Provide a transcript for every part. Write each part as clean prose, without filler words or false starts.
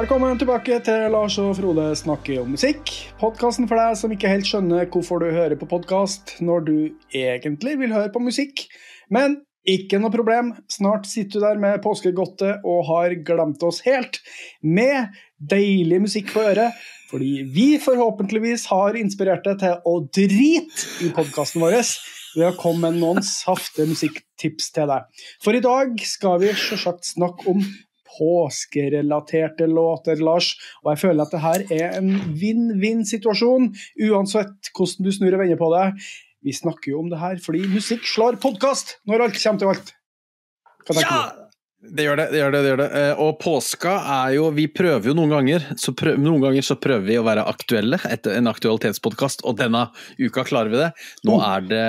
Velkommen tilbake til Lars og Frode snakker om musikk. Podcasten for deg som ikke helt skjønner hvorfor du hører på podcast når du egentlig vil høre på musikk. Men ikke noe problem, snart sitter du der med påskegodtet og har glemt oss helt med deilig musikk på øret, fordi vi forhåpentligvis har inspirert deg til å drite i podcasten vår ved å komme med noen saftige musikktips til deg. For i dag skal vi selvsagt snakke om påskerelaterte låter, Lars, og jeg føler at det her en vinn-vinn-situasjon, uansett hvordan du snur og vender på det. Vi snakker jo om det her fordi musikk slår podcast når alt kommer til alt. Ja! Det gjør det. Og påska jo, vi prøver jo noen ganger så prøver vi å være aktuelle etter en aktualitetspodcast, og denne uka klarer vi det. Nå det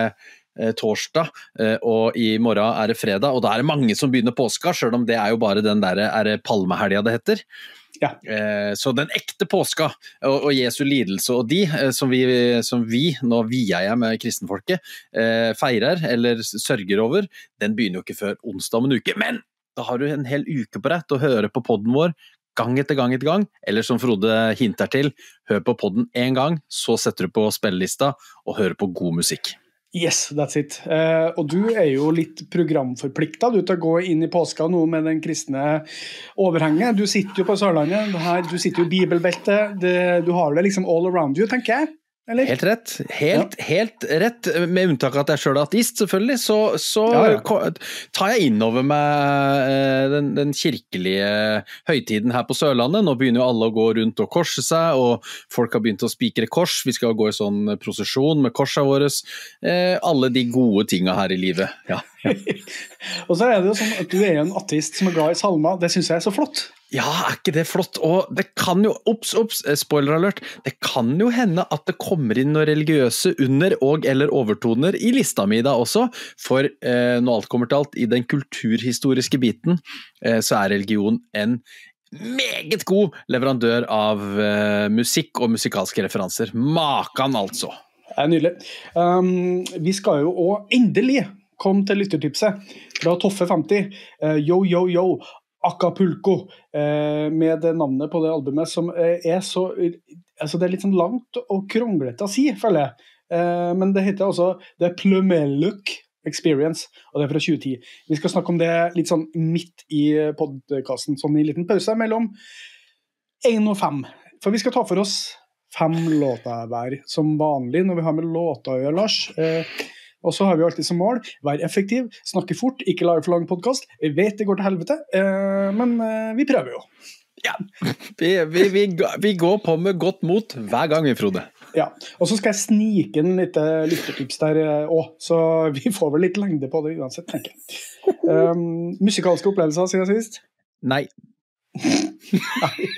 torsdag, og i morgen det fredag, og da det mange som begynner påska, selv om det jo bare den der, det palmehelga det heter. Ja. Så den ekte påska, og Jesu lidelse, og de som vi nå vier jeg med kristenfolket, feirer eller sørger over, den begynner jo ikke før onsdag om en uke, men da har du en hel uke på deg til å høre på podden vår, gang etter gang, eller som Frode hinter til, hør på podden en gang, så setter du på spillelista og hører på god musikk. Yes, that's it. Og du jo litt programforpliktet du til å gå inn i påska nå med den kristne overhenget. Du sitter jo på Sørlandet, du sitter jo i bibelbeltet, du har det liksom all around you, tenker jeg. Eller? Helt rett, helt rett, med unntak av at jeg selv ateist, selvfølgelig, så tar jeg inn over meg den kirkelige høytiden her på Sørlandet. Nå begynner jo alle å gå rundt og korse seg, og folk har begynt å spikre kors. Vi skal gå i sånn prosesjon med korsa våre. Alle de gode tingene her i livet, ja. Og så det jo sånn at du en ateist som glad i salmer. Det synes jeg så flott. Ja, ikke det flott? Og det kan jo, spoiler alert, det kan jo hende at det kommer inn noen religiøse under- og eller overtoner i lista mi da også, for når alt kommer til alt, i den kulturhistoriske biten, så religion en meget god leverandør av musikk og musikalske referanser. Makan altså. Det nydelig. Vi skal jo også endelig komme til lyttertipset fra Toffe 50, Yo Yo Yo, Acapulco, med det navnet på det albumet som så, altså det litt sånn langt og kronglete å si, føler jeg. Men det heter altså The Plumeluk Experience, og det fra 2010. Vi skal snakke om det litt sånn midt i podcasten, sånn i liten pause mellom 1 og 5. For vi skal ta for oss 5 låter hver, som vanlig når vi har med låter å gjøre, Lars. Og så har vi alltid som mål, være effektiv, snakke fort, ikke lage for lang podcast. Jeg vet det går til helvete, men vi prøver jo. Ja, vi går på med godt mot hver gang, Frode. Ja, og så skal jeg snike en litt lyttertips der også, så vi får vel litt lengde på det uansett, tenker jeg. Musikalske opplevelser, sier jeg sist? Nei. Nei.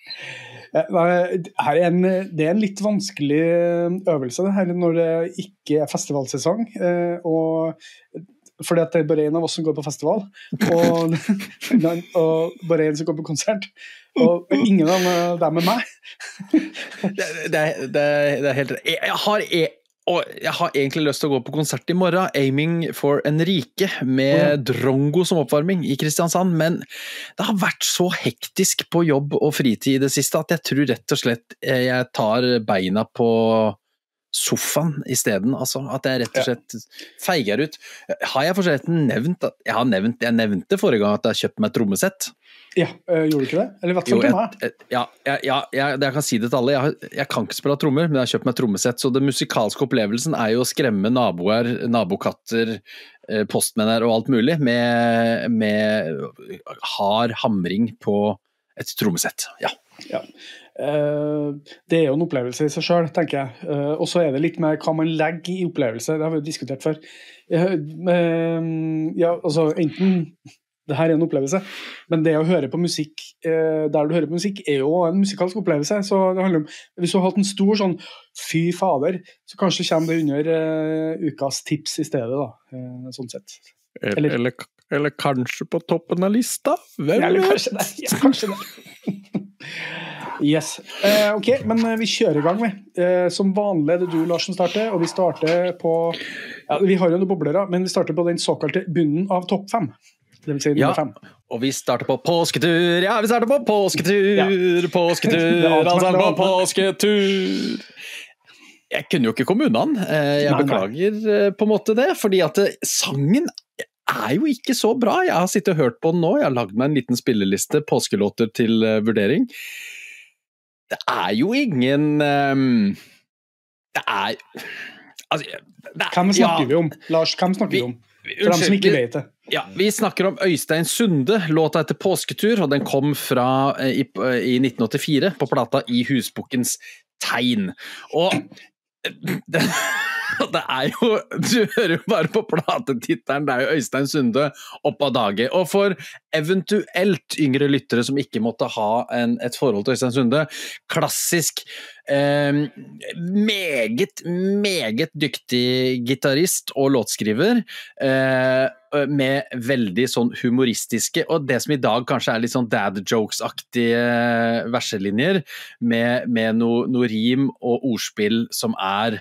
Det en litt vanskelig øvelse det her når det ikke festivalsesong, fordi at det bare en av oss som går på festival, og bare en som går på konsert, og ingen av dem meg. Det helt rett. Jeg har egentlig lyst til å gå på konsert i morgen, Aiming for Enrique, med Drongo som oppvarming i Kristiansand, men det har vært så hektisk på jobb og fritid i det siste, at jeg tror rett og slett jeg tar beina på sofaen i stedet, altså, at jeg rett og slett feiger ut. Har jeg forresten nevnt at jeg nevnte forrige gang at jeg har kjøpt meg et trommesett? Ja, gjorde du ikke det? Eller hva til meg? Jeg kan si det til alle. Jeg kan ikke spille trommer, men jeg har kjøpt meg trommesett, så den musikalske opplevelsen jo å skremme naboer, nabokatter, postmenner og alt mulig med hard hamring på et trommesett. Ja. Det jo en opplevelse i seg selv, tenker jeg. Og så det litt med hva man legger i opplevelse. Det har vi jo diskutert før. Altså enten det her en opplevelse, men det å høre på musikk der du hører på musikk jo en musikalsk opplevelse, så det handler om, hvis du har hatt en stor sånn fy fader, så kanskje kommer det under ukas tips i stedet da, sånn sett. Eller kanskje på toppen av lista? Eller kanskje det. Yes. Ok, men vi kjører i gang med. Som vanlig det du, Lars, som starter, og vi starter på, vi har jo noen boblere, men vi starter på den såkalte bunnen av topp 5. Det vil si nummer 5. Og vi starter på påsketur, ja, vi starter på påsketur, påsketur, altså på påsketur. Jeg kunne jo ikke komme unna den, jeg beklager på en måte det, fordi at sangen jo ikke så bra. Jeg har sittet og hørt på den nå, jeg har lagd meg en liten spilleliste, påskelåter til vurdering. Det jo ingen, altså, hvem snakker vi om? Lars, hvem snakker vi om? For dem som ikke vet det. Ja, vi snakker om Øystein Sunde, låta etter påsketur, og den kom fra i 1984 på plata I Husbukkens tegn. Og det jo, du hører jo bare på platetitteren, det jo Øystein Sunde opp av dage, og for eventuelt yngre lyttere som ikke måtte ha et forhold til Øystein Sunde, klassisk, meget dyktig gitarist og låtskriver, med veldig sånn humoristiske, og det som i dag kanskje litt sånn dad jokes-aktige verselinjer, med noe rim og ordspill som han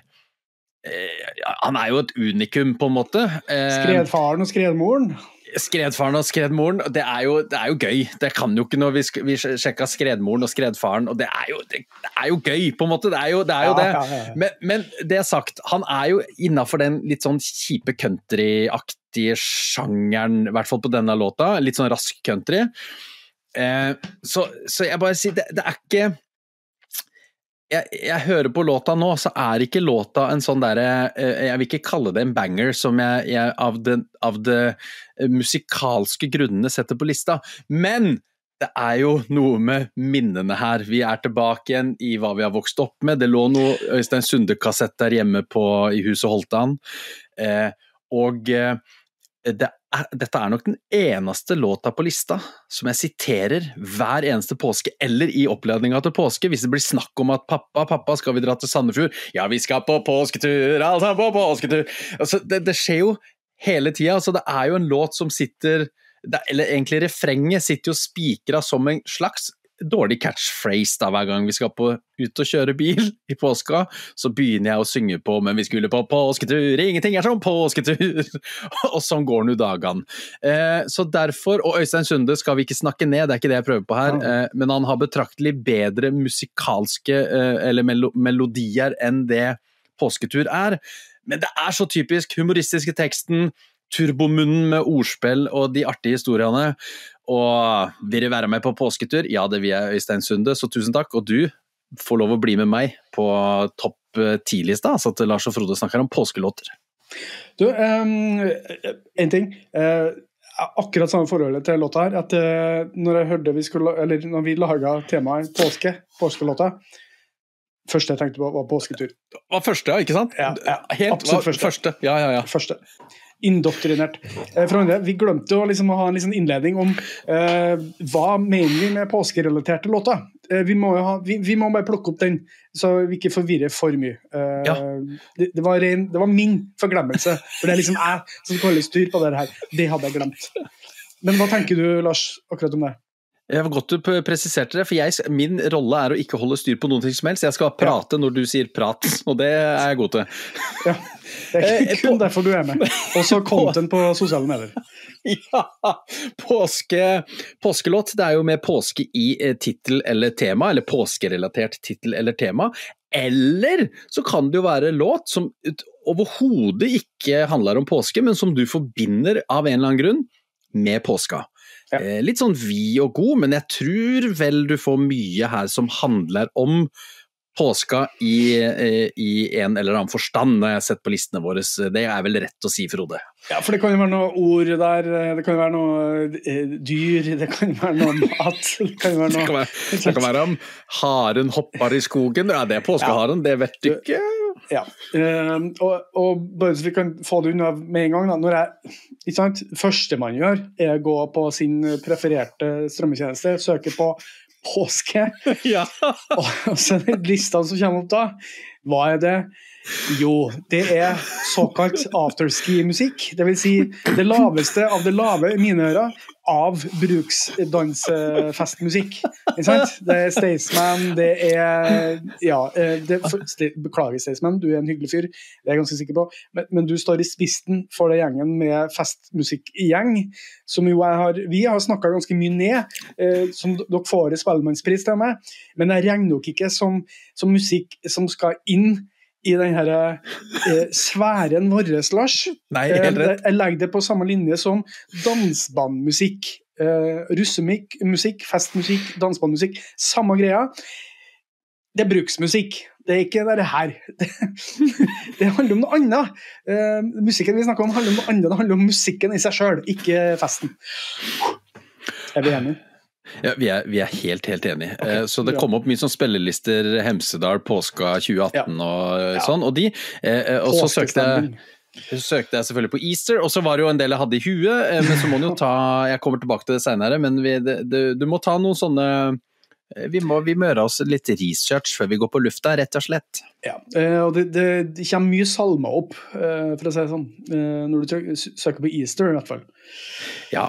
jo et unikum på en måte. Skredfaren og skredmoren. Skredfaren og skredmoren, det jo gøy. Det kan jo ikke når vi sjekket skredmoren og skredfaren, og det jo gøy på en måte, det jo det. Ja. Men det sagt, han jo innenfor den litt sånn kjipe country-aktige sjangeren, I hvert fall på denne låta, litt sånn rask country. Så jeg bare sier, det ikke jeg hører på låta nå, så ikke låta en sånn der, jeg vil ikke kalle det en banger som jeg av det musikalske grunnene setter på lista, men det jo noe med minnene her. Vi tilbake igjen I hva vi har vokst opp med. Det lå noe Øystein Sunde-kassett der hjemme I huset Holtan, og dette nok den eneste låta på lista som jeg siterer hver eneste påske, eller I oppladningen til påske, hvis det blir snakk om at pappa, skal vi dra til Sandefjord? Ja, vi skal på påsketur, altså på påsketur. Altså, det skjer jo hele tiden, altså det jo en låt som sitter, eller egentlig refrenget sitter jo spikret som en slags dårlig catchphrase da, hver gang vi skal ut og kjøre bil I påska, så begynner jeg å synge på, men vi skulle på påsketur, ingenting som påsketur, og sånn går nå dagene. Så derfor, og Øystein Sunde skal vi ikke snakke ned, det ikke det jeg prøver på her, men han har betraktelig bedre musikalske eller melodier enn det påsketur men det så typisk humoristiske teksten, turbomunnen med ordspill og de artige historiene, og vil du være med på påsketur? Ja, det vil jeg Øystein Sunde, så tusen takk, og du får lov å bli med meg på topp 10-lista, så at Lars og Frode snakker om påskelåter. Du, en ting, akkurat samme forholdet til låta her, at når jeg hørte når vi laget temaet påskelåta, første jeg tenkte på var påsketur. Det var første, ja, ikke sant? Ja, helt første. Ja. Første. Indoktrinert. Vi glemte å liksom ha en liksom innledning om hva mener vi med påskerelaterte låter. Vi må bare plukke opp den, så vi ikke forvirrer for mye. Det var min forglemmelse, for det liksom jeg som skal holde styr på det her. Det hadde jeg glemt. Men hva tenker du, Lars, akkurat om det? Jeg var godt du presiserte det, for min rolle å ikke holde styr på noen ting som helst. Jeg skal prate når du sier prat, og det jeg god til. Ja, det ikke kun derfor du med. Og så content på sosiale medier. Ja, påskelåt, det jo med påske I titel eller tema, eller påskerelatert titel eller tema, eller så kan det jo være låt som overhodet ikke handler om påske, men som du forbinder av en eller annen grunn med påska. Ja. Litt sånn vi og god, men jeg tror vel du får mye her som handler om påska I en eller annen forstand når jeg har sett på listene våre. Det vel rett å si, Frode. Ja, for det kan jo være noe ord der, det kan jo være noe dyr, det kan være noe mat, det kan være det kan være om haren hopper I skogen, ja, det påskeharen, det vet du ikke. Ja, og bare så vi kan få det unna med en gang da, når ikke sant, første man gjør å gå på sin prefererte strømmetjeneste, søke på påske, ja. og så listene som kommer opp da, hva det? Jo, det såkalt afterski-musikk. Det vil si det laveste av det lave i mine ører av bruksdansfestmusikk. Ikke sant? Det Staysman, det beklager Staysman, du en hyggelig fyr, det jeg ganske sikker på, men du står i spisten for det gjengen med festmusikkgjeng, som jo vi har snakket ganske mye ned, som dere får i Spellemannspris til meg, men jeg regner nok ikke som musikk som skal inn i den her sfæren våres, Lars. Nei, helt rett. Jeg legger det på samme linje som dansbandmusikk, russemusikk, festmusikk, dansbandmusikk, samme greia. Det bruksmusikk. Det ikke det her. Det handler om noe annet. Musikken vi snakker om handler om noe annet. Det handler om musikken i seg selv, ikke festen. Er vi enige? Ja, vi helt enige. Okay, så det kom opp mye sånn spillelister, Hemsedal, Påska 2018 og sånn, og og så søkte jeg selvfølgelig på Easter, og så var det jo en del jeg hadde i huet, men så må du jo jeg kommer tilbake til det senere, men du må ta noen sånne, vi må gjøre oss litt research før vi går på lufta, rett og slett. Ja, og det kommer mye salmer opp, for å si det sånn, når du søker på Easter i hvert fall. Ja,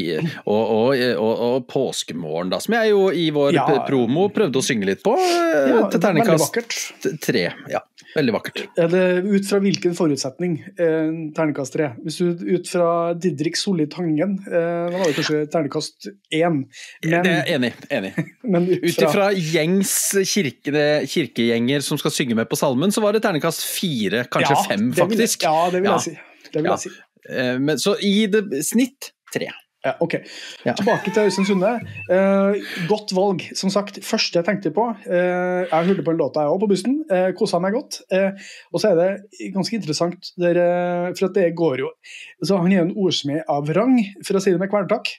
og påskemorgen da, som jeg jo i vår promo prøvde å synge litt på, til terningkast 3, ja, veldig vakkert. Er det ut fra hvilken forutsetning, terningkast 3? Hvis du ut fra Didrik Solli Tangen, da var det kanskje terningkast 1. Det er enig. Men ut fra gjengs kirkegjenger som skal synge med på salmen, så var det terningkast 4, kanskje 5 faktisk. Det vil jeg si. Men så i det snitt 3. Ja, ok. Tilbake til Øystein Sunde. Godt valg, som sagt. Første jeg tenkte på, jeg hørte på en låt jeg også på bussen, koset meg godt, og så det ganske interessant, for at det går jo, så han en ordsmed av rang, for å si det med kvelertak,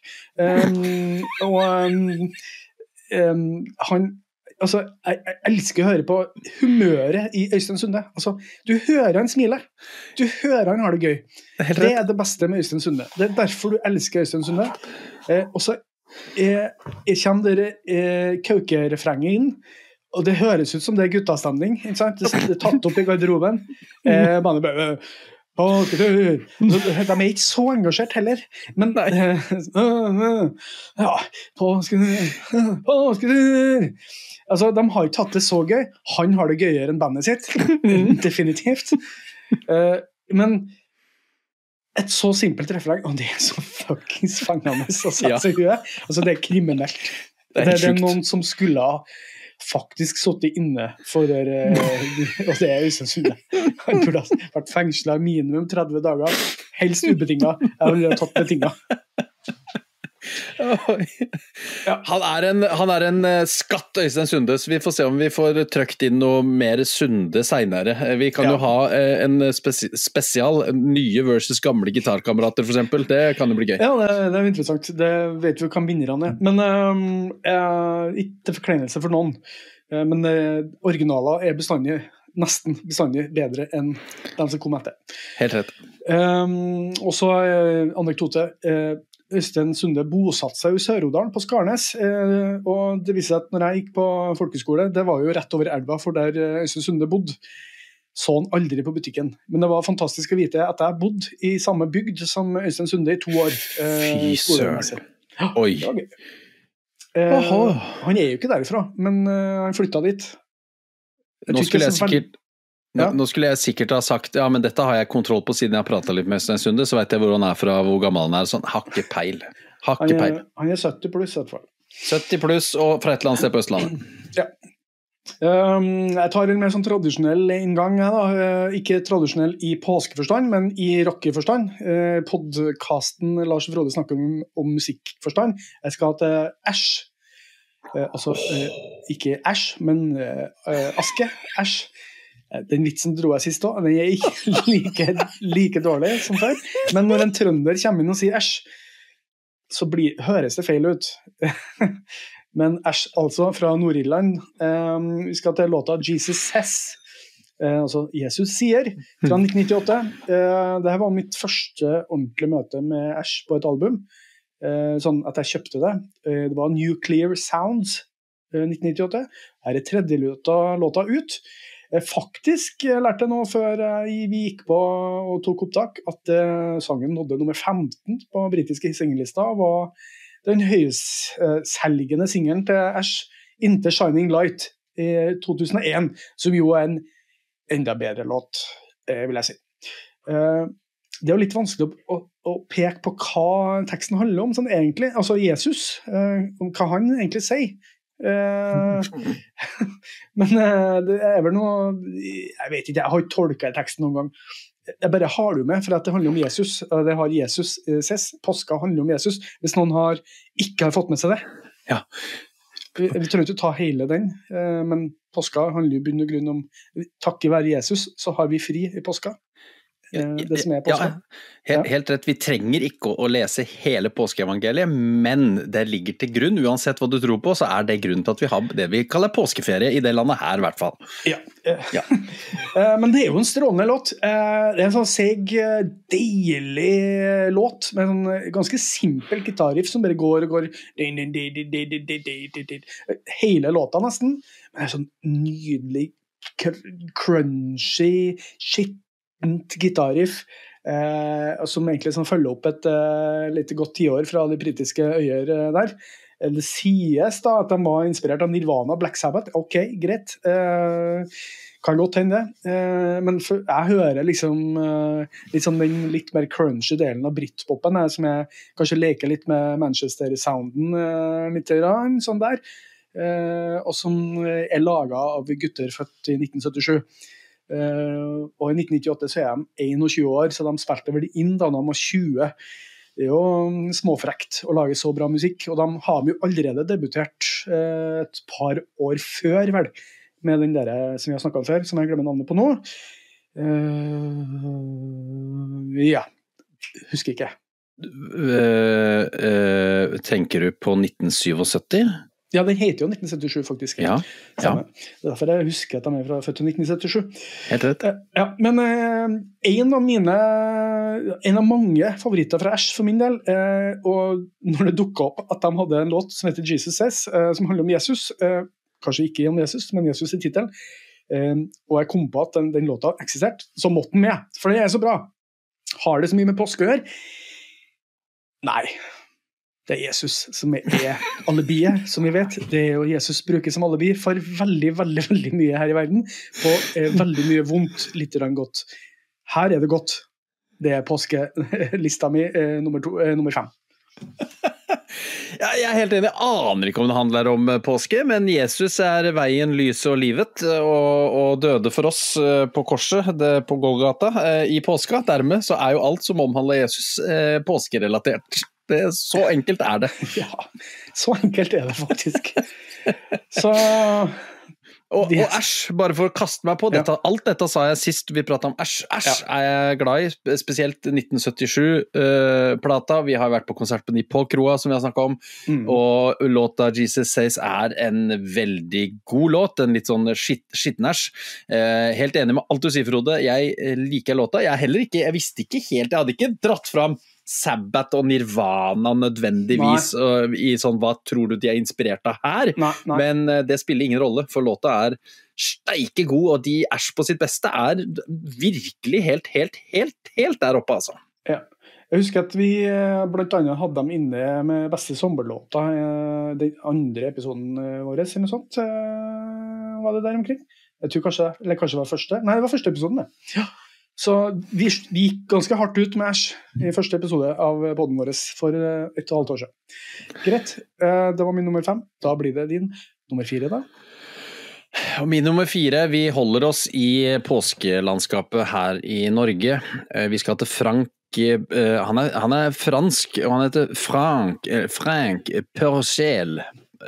han altså, jeg elsker å høre på humøret i Øystein Sunde. Altså, du hører han smile. Du hører han har det gøy. Det det beste med Øystein Sunde. Det derfor du elsker Øystein Sunde. Og så kommer det kaukerefrenget inn, og det høres ut som det guttastemning, ikke sant? Det tatt opp i garderoben. Bare påsketur. De ikke så engasjert heller, men ja, påsketur. Altså, de har ikke tatt det så gøy. Han har det gøyere enn bandet sitt. Definitivt. Men et så simpelt refreng, og det så fucking fengende altså, det kriminelt. Det noen som skulle ha faktisk suttet inne for og det Øystein Sunde. Han burde ha vært fengslet minimum 30 dager, helst ubetinget. Jeg ville ha tatt betinget. Han en skatt, Øystein Sunde, så vi får se om vi får trøkt inn noe mer Sunde senere. Vi kan jo ha en spesial, nye versus gamle gitarkamerater for eksempel. Det kan jo bli gøy. Ja, det interessant. Det vet vi hvem vinnerne men ikke til forkleinelse for noen, men originaler nesten bestandig bedre enn de som kom etter. Helt rett. Og så anekdote, Øystein Sunde bosatte seg i Sør-Odalen på Skarnes, og det viser at når jeg gikk på folkeskole, det var jo rett over elva for der Øystein Sunde bodde, så han aldri på butikken. Men det var fantastisk å vite at jeg bodde i samme bygd som Øystein Sunde i 2 år. Fy søren. Oi. Han jo ikke derifra, men han flyttet dit. Nå skulle jeg sikkert ha sagt, ja, men dette har jeg kontroll på siden jeg har pratet litt med Øystein Sunde, så vet jeg hvor han fra, hvor gammel han sånn, hakkepeil. Han 70 pluss i hvert fall. 70 pluss, og fra et eller annet sted på Østlandet. Ja. Jeg tar en mer sånn tradisjonell inngang her da, ikke tradisjonell i påskeforstand, men i rockeforstand. Podcasten Lars Frode snakker om musikkforstand. Jeg skal til Æsj. Altså, ikke Æsj, men Aske, Æsj. Den vitsen dro jeg sist også, den ikke like dårlig som før, men når en trønder kommer inn og sier æsj, så høres det feil ut. Men æsj, altså fra Nord-Irland, vi skal til låta Jesus Says, altså Jesus sier, fra 1998. Dette var mitt første ordentlige møte med æsj på et album, sånn at jeg kjøpte det. Det var Nuclear Sounds, 1998. Her tredje låta ut. Faktisk lærte jeg nå før vi gikk på og tok opptak, at sangen nådde nummer 15 på britiske singelista, var den høyestselgende singelen til Ash, Into Shining Light, i 2001, som jo en enda bedre låt, vil jeg si. Det er jo litt vanskelig å peke på hva teksten handler om, sånn egentlig, altså Jesus, om hva han egentlig sier. Men det er vel noe, jeg vet ikke, jeg har ikke tolket teksten noen gang. Jeg bare har det med, for at det handler om Jesus. Det har Jesus ses. Påska handler om Jesus. Hvis noen ikke har fått med seg det. Ja. Vi trenger ikke ta hele den, men påska handler i bunn og grunn om takket være Jesus, så har vi fri i påska. Det som er påska. Ja, helt rett, vi trenger ikke å lese hele påskeevangeliet, men det ligger til grunn, uansett hva du tror på, så det grunnen til at vi har det vi kaller påskeferie i det landet her, i hvert fall. Ja. Men det er jo en strålende låt. Det er en sånn seg, deilig låt, med en ganske simpel gitarriff som bare går og går, hele låta nesten, men det er sånn nydelig, crunchy, gitarriff, som egentlig følger opp et litt godt 10 år fra de britiske øyer der. Det sies da at de var inspirert av Nirvana, Black Sabbath. Ok, greit. Kan godt hende det. Men jeg hører liksom litt sånn den litt mer crunchy delen av Britpopen, som jeg kanskje leker litt med Manchester-sounden litt sånn der. Og som laget av gutter født i 1977. Og i 1998 så de 21 år, så de spilte vel inn da de var 20. Det er jo småfrekt å lage så bra musikk, og de har jo allerede debutert et par år før vel, med den der som vi har snakket om før, som jeg glemmer navnet på nå. Ja, husker ikke. Tenker du på 1977? Ja, den heter jo 1977 faktisk. Ja. Det er derfor jeg husker at de fra født i 1977. Helt rett. Ja, men en av mange favoritter fra Ash for min del, og når det dukket opp at de hadde en låt som heter Jesus Says, som handler om Jesus, kanskje ikke om Jesus, men Jesus i titelen, og jeg kom på at den låta eksistert, så måtte den med, for det så bra. Har det så mye med påske å gjøre? Nei. Det er Jesus som alibiet, som vi vet. Det er jo Jesus bruker som alibi for veldig, veldig, veldig mye her i verden, og veldig mye vondt, litt godt. Her det godt. Det påskelista mi nummer 5. Ja, jeg helt enig, jeg aner ikke om det handler om påske, men Jesus veien, lyset og livet, og døde for oss på korset, på Golgata, i påska. Dermed så jo alt som omhandler Jesus påskerelatert. Så enkelt det. Ja, så enkelt det faktisk. Så... Og Ash, bare for å kaste meg på dette, alt dette sa jeg sist vi pratet om Ash. Ash jeg glad i, spesielt 1977-plata. Vi har vært på konsert på Nipol Kroa, som vi har snakket om, og låta Jesus Says en veldig god låt, en litt sånn skitten Ash. Helt enig med alt du sier, Frode. Jeg liker låta. Jeg visste ikke helt, jeg hadde ikke dratt fram Sabbath og Nirvana nødvendigvis i sånn, hva tror du de inspirert av her? Nei. Men det spiller ingen rolle, for låta steike god, og de Ash på sitt beste virkelig helt der oppe, altså. Ja. Jeg husker at vi blant annet hadde dem inne med beste sommerlåta, den andre episoden vår, eller noe sånt, var det der omkring? Jeg tror kanskje det var første? Nei, det var første episoden, det. Ja. Så vi gikk ganske hardt ut med Ash i første episode av podden vår for 1,5 år siden. Greit, det var min nummer 5. Da blir det din nummer 4 da. Og min nummer 4, vi holder oss i påskelandskapet her i Norge. Vi skal til Frank, han fransk, og han heter Frank Purcell.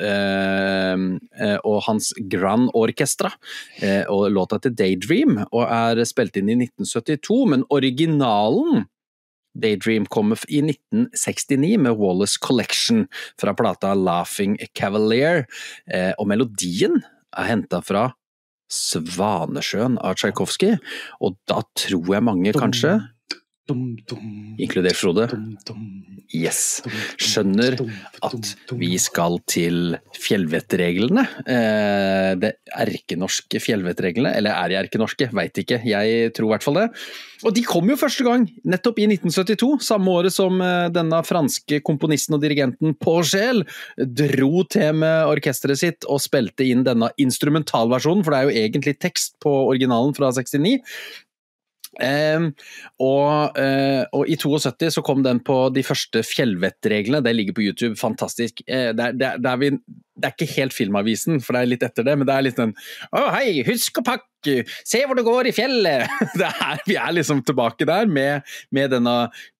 Og hans Grand Orchestra, og låta til Daydream, og spilt inn i 1972, men originalen Daydream kommer i 1969 med Wallace Collection fra plata Laughing Cavalier, og melodien hentet fra Svanesjøen av Tchaikovsky, og da tror jeg mange kanskje inkludert Frode. Yes. Skjønner at vi skal til fjellvettreglene. Det erkenorske fjellvettreglene, eller er de erkenorske? Vet ikke, jeg tror i hvert fall det. Og de kom jo første gang, nettopp i 1972, samme året som denne franske komponisten og dirigenten Porcel dro til med orkestret sitt og spilte inn denne instrumentalversjonen, for det er jo egentlig tekst på originalen fra 69. Og i 72 så kom den på de første fjellvettreglene. Det ligger på YouTube, fantastisk. Det er ikke helt Filmavisen, for det er litt etter det, men det er litt den hei, husk å pakke, se hvor det går i fjellet. Vi er liksom tilbake der med denne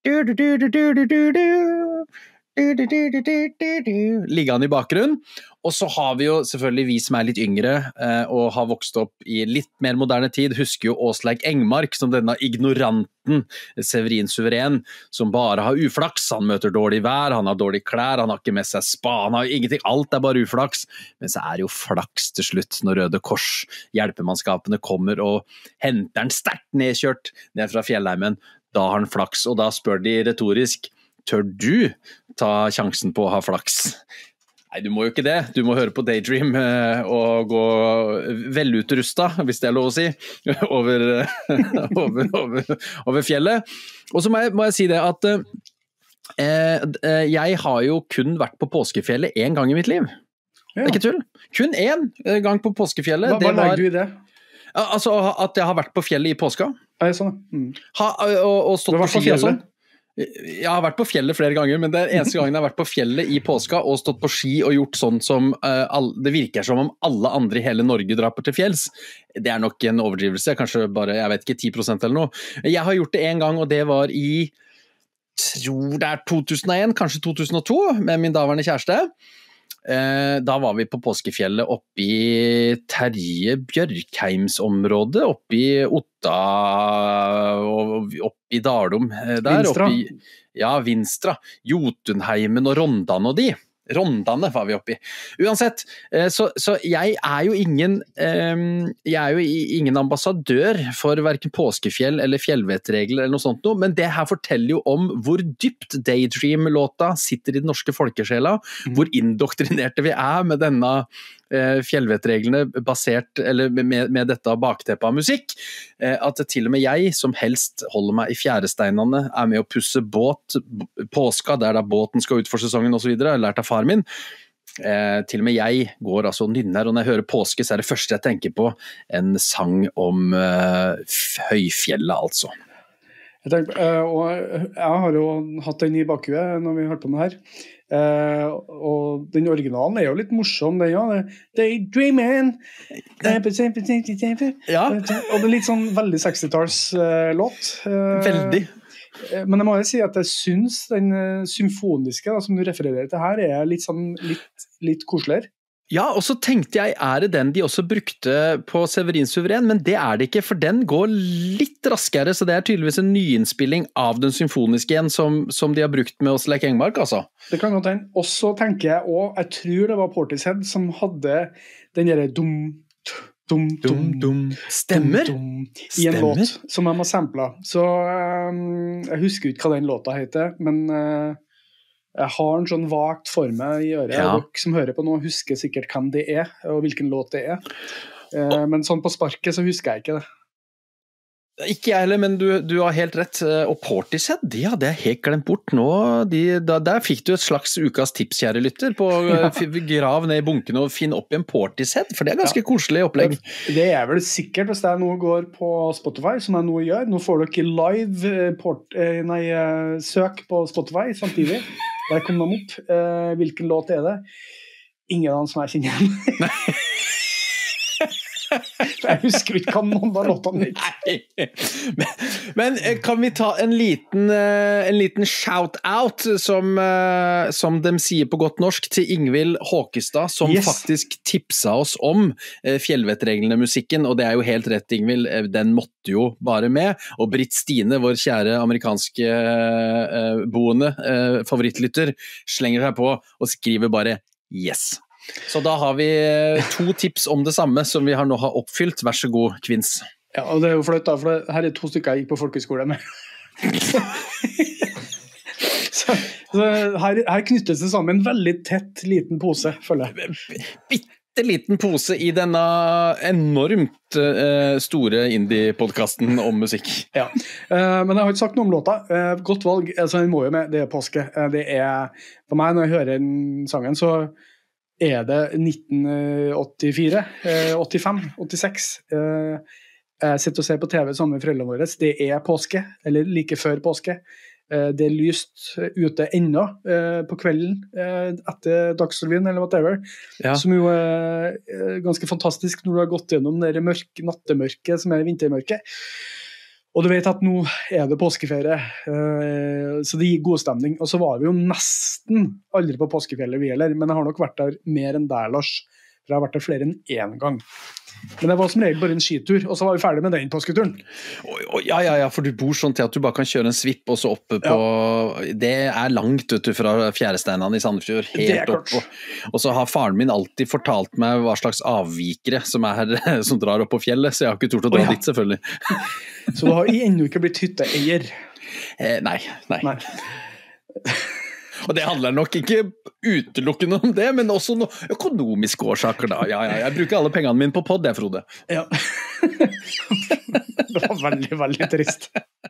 liggende i bakgrunnen. Og så har vi jo selvfølgelig vi som er litt yngre og har vokst opp i litt mer moderne tid, husker jo Åsleik Engmark som denne ignoranten Severin Suveren, som bare har uflaks. Han møter dårlig vær, han har dårlige klær, han har ikke med seg spa, han har ingenting, alt er bare uflaks. Men så er det jo flaks til slutt når Røde Kors, hjelpemannskapene kommer og henter han sterkt nedkjørt ned fra fjellheimen. Da har han flaks, og da spør de retorisk, tør du ta sjansen på å ha flaks? Nei, du må jo ikke det. Du må høre på Daydream og gå velutrustet, hvis det er lov å si, over fjellet. Og så må jeg si det at jeg har jo kun vært på påskefjellet en gang i mitt liv. Ja. Det er ikke tull. Kun en gang på påskefjellet. Hva legger du i det? Altså at jeg har vært på fjellet i påska. Ja, sånn. Og stått på ski og sånn. Jeg har vært på fjellet flere ganger, men det er eneste gangen jeg har vært på fjellet i påska og stått på ski og gjort sånn som det virker som om alle andre i hele Norge drar på til fjells. Det er nok en overdrivelse, kanskje bare, jeg vet ikke, 10% eller noe. Jeg har gjort det en gang, og det var i, tror det er 2001, kanskje 2002, med min daværende kjæreste. Da var vi på påskefjellet oppe i Terje Bjørkheims område, oppe i Otta og oppe i Dalom der, Vinstra? Ja, Vinstra, Jotunheimen og Rondane og de. Rondane var vi oppe i. Uansett, så jeg er jo ingen ambassadør for hverken påskefjell eller fjellvettregler eller noe sånt noe, men det her forteller jo om hvor dypt Daydream-låta sitter i den norske folkesjela, hvor indoktrinerte vi er med denne fjellvettreglene basert, eller med dette bakteppet av musikk, at til og med jeg, som helst holder meg i fjæresteinene, er med å pusse båt, påska, der da båten skal ut for sesongen og så videre, lært av far min. Til og med jeg går altså nynner, og når jeg hører påske, så er det første jeg tenker på en sang om høyfjellet, altså. Jeg tenker, og jeg har jo hatt den i bakhuet når vi har hørt på med det her. Og den originalen er jo litt morsom, den, ja. Daydreamin'. Ja. Og det er litt sånn veldig 60-tals låt. Veldig. Men jeg må jo si at jeg synes den symfoniske da, som du refererer til her, er litt, sånn, litt koseligere. Ja, og så tenkte jeg, er det den de også brukte på Severin Suveren? Men det er det ikke, for den går litt raskere, så det er tydeligvis en nyinnspilling av den symfoniske igjen, som de har brukt med Åsleik Engmark, altså. Det kan godt hende. Og så tenker jeg også, jeg tror det var Portishead som hadde den der Stemmer. I en låt som de har samplet. Så jeg husker ikke hva den låta heter, men jeg har en sånn vagt for meg i øret. Ja. Dere som hører på nå husker sikkert hvem det er, og hvilken låt det er. Men sånn på sparket så husker jeg ikke det. Ikke jeg heller, men du har helt rett. Og Portishead, det hadde jeg helt glemt bort nå. Der fikk du et slags ukas tips, kjære lytter, på grav ned i bunken og finn opp en Portishead, for det er ganske koselig opplegg. Det er vel sikkert, hvis jeg nå går på Spotify, som jeg nå gjør. Nå får dere live søk på Spotify samtidig. Der kom de opp. Hvilken låt er det? Ingen av dem som jeg kjenner igjen. Nei. Jeg husker ikke hva noen av låtene gikk. Men kan vi ta en liten shout-out, som de sier på godt norsk, til Ingvild Håkestad, som faktisk tipsa oss om fjellvettreglene-musikken, og det er jo helt rett, Ingvild, den måtte jo bare med, og Britt Stine, vår kjære amerikanske boende favorittlytter, slenger seg på og skriver bare yes. Så da har vi 2 tips om det samme som vi nå har oppfylt. Vær så god, Kvinns. Ja, og det er jo fløyt da, for her er 2 stykker jeg gikk på folkehøyskole med. Så her knyttes det sammen en veldig tett liten pose, føler jeg. Bitte liten pose i denne enormt store indie-podcasten om musikk. Ja, men jeg har ikke sagt noe om låta. Godt valg, altså den må jo med, det påske. Det for meg når jeg hører den sangen, så det 1984, 85, 86. Jeg sitter og ser på TV sammen med foreldrene våre. Det påske, eller like før påske. Det lyst ute ennå på kvelden etter Dagsrevyen eller whatever, som jo ganske fantastisk når du har gått gjennom det nattemørket som vintermørket. Og du vet at nå det påskeferie, så det gir god stemning. Og så var vi jo nesten aldri på påskefjellet vi heller, men jeg har nok vært der mer enn der, Lars. For jeg har vært der flere enn én gang. Men det var som regel bare en skitur, og så var vi ferdig med den påsketuren. Ja, for du bor sånn til at du bare kan kjøre en svipp, og så oppe på... Ja. Det langt ut fra Fjæresteinene i Sandefjord, helt opp. Og så har faren min alltid fortalt meg hva slags avvikere som som drar opp på fjellet, så jeg har ikke tort å dra dit, selvfølgelig. Så du har ennå ikke blitt hytteeier? Nei. Og det handler nok ikke utelukkende om det, men også noen økonomiske årsaker da. Ja, jeg bruker alle pengene mine på podd, Frode. Ja. Det var veldig, veldig trist.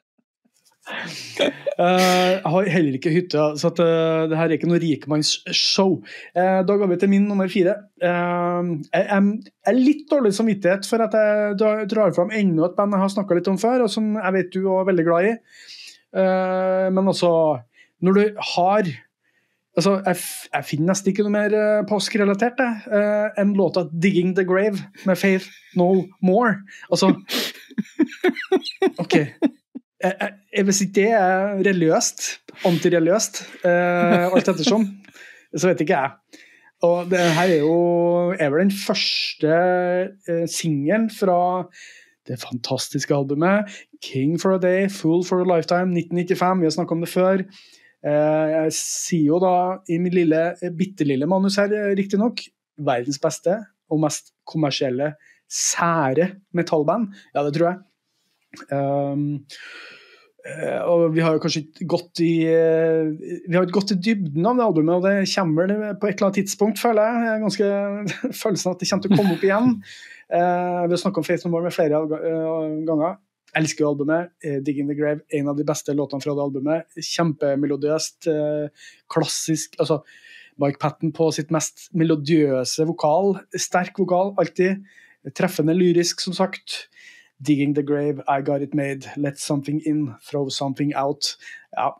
Jeg har heller ikke hytte, så det her ikke noe rikmannsshow. Da går vi til min nummer 4. Jeg litt dårlig samvittighet for at jeg drar fram enda et band jeg har snakket litt om før, og som jeg vet du er veldig glad i. Men også... Når du har, altså jeg finner nesten ikke noe mer påskerelatert enn låta Digging the Grave med Faith No More. Altså, ok, jeg vil si det religiøst, antireligiøst, alt ettersom, så vet ikke jeg. Og det her jo, vel den første singelen fra det fantastiske albumet King for a Day, Fool for a Lifetime, 1995, vi har snakket om det før. Jeg sier jo da i min bittelille manus her, riktig nok, verdens beste og mest kommersielle sære metallband. Ja, det tror jeg. Og vi har jo kanskje ikke gått vi har ikke gått i dybden av det albumet, og det kommer på et eller annet tidspunkt, føler jeg. Jeg ganske følelsen at det kommer til å komme opp igjen. Vi har snakket om Faith No More med flere ganger. Jeg elsker jo albumet, Digging the Grave, en av de beste låtene fra det albumet, kjempemelodiøst, klassisk, altså Mike Patton på sitt mest melodiøse vokal, sterk vokal, alltid, treffende lyrisk som sagt, Digging the Grave, I got it made, let something in, throw something out. Ja,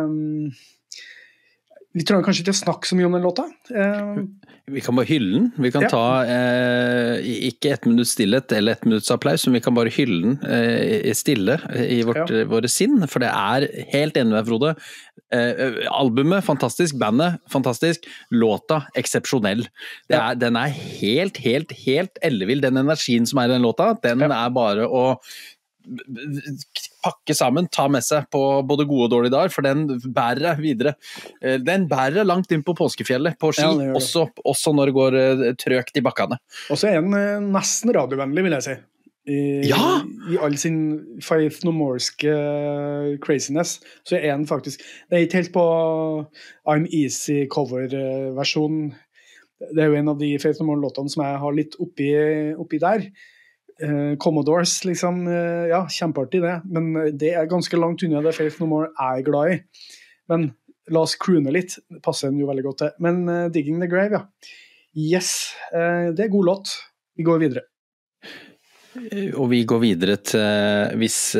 vi trenger kanskje ikke å snakke så mye om den låta. Vi kan bare hylle den. Vi kan ta ikke 1 minutts stillhet eller 1 minutts applaus, men vi kan bare hylle den stille i våre sinn, for det helt enig med Frode. Albumet, fantastisk, bandet, fantastisk, låta, eksepsjonell. Den helt ellevill. Den energien som i den låta, den bare å pakke sammen, ta med seg på både gode og dårlige dager, for den bærer videre. Den bærer langt inn på påskefjellet, på ski, også når det går trøkt i bakkene. Og så den nesten radiovennlig, vil jeg si. I all sin Faith No More-ske craziness, så den faktisk, det ikke helt på I'm Easy cover-versjonen. Det jo en av de Faith No More-låtene som jeg har litt oppi der. Commodores, liksom, kjempeartig det, men det ganske langt unna det Faith No More glad i. Men la oss croone litt, det passer den jo veldig godt til. Men Digging the Grave, yes, det god låt. Vi går videre. Og vi går videre til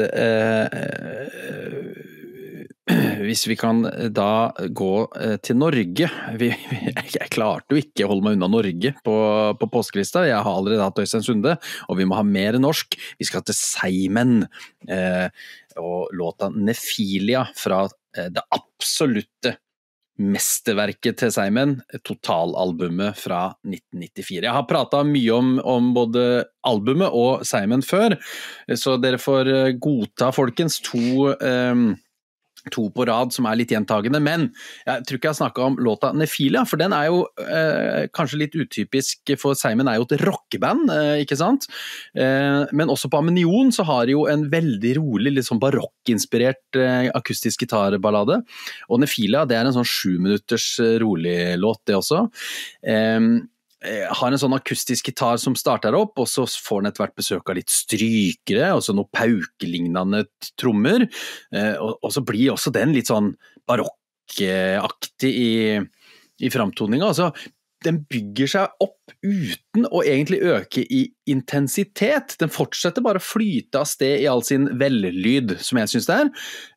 hvis vi kan da gå til Norge. Jeg klarte jo ikke å holde meg unna Norge på påskelista. Jeg har allerede hatt Øystein Sunde, og vi må ha mer norsk. Vi skal til Seimen, og låta Nefilia fra det absolutte mesterverket til Seimen, totalalbumet fra 1994. Jeg har pratet mye om både albumet og Seimen før, så dere får godta, folkens, to på rad som litt gjentagende, men jeg tror ikke jeg har snakket om låta Nefilia, for den jo kanskje litt utypisk, for Simon jo et rockeband, ikke sant? Men også på Amnion så har de jo en veldig rolig, litt sånn barokkinspirert akustisk gitarballade, og Nefilia, det en sånn 7 minutters rolig låt det også. Har en sånn akustisk gitar som starter opp, og så får den etter hvert besøk av litt strykere, og så noe paukelignende trommer, og så blir også den litt sånn barokkaktig i fremtoningen. Altså, den bygger seg opp uten å egentlig øke i intensitet. Den fortsetter bare å flyte av sted i all sin vellyd, som jeg synes det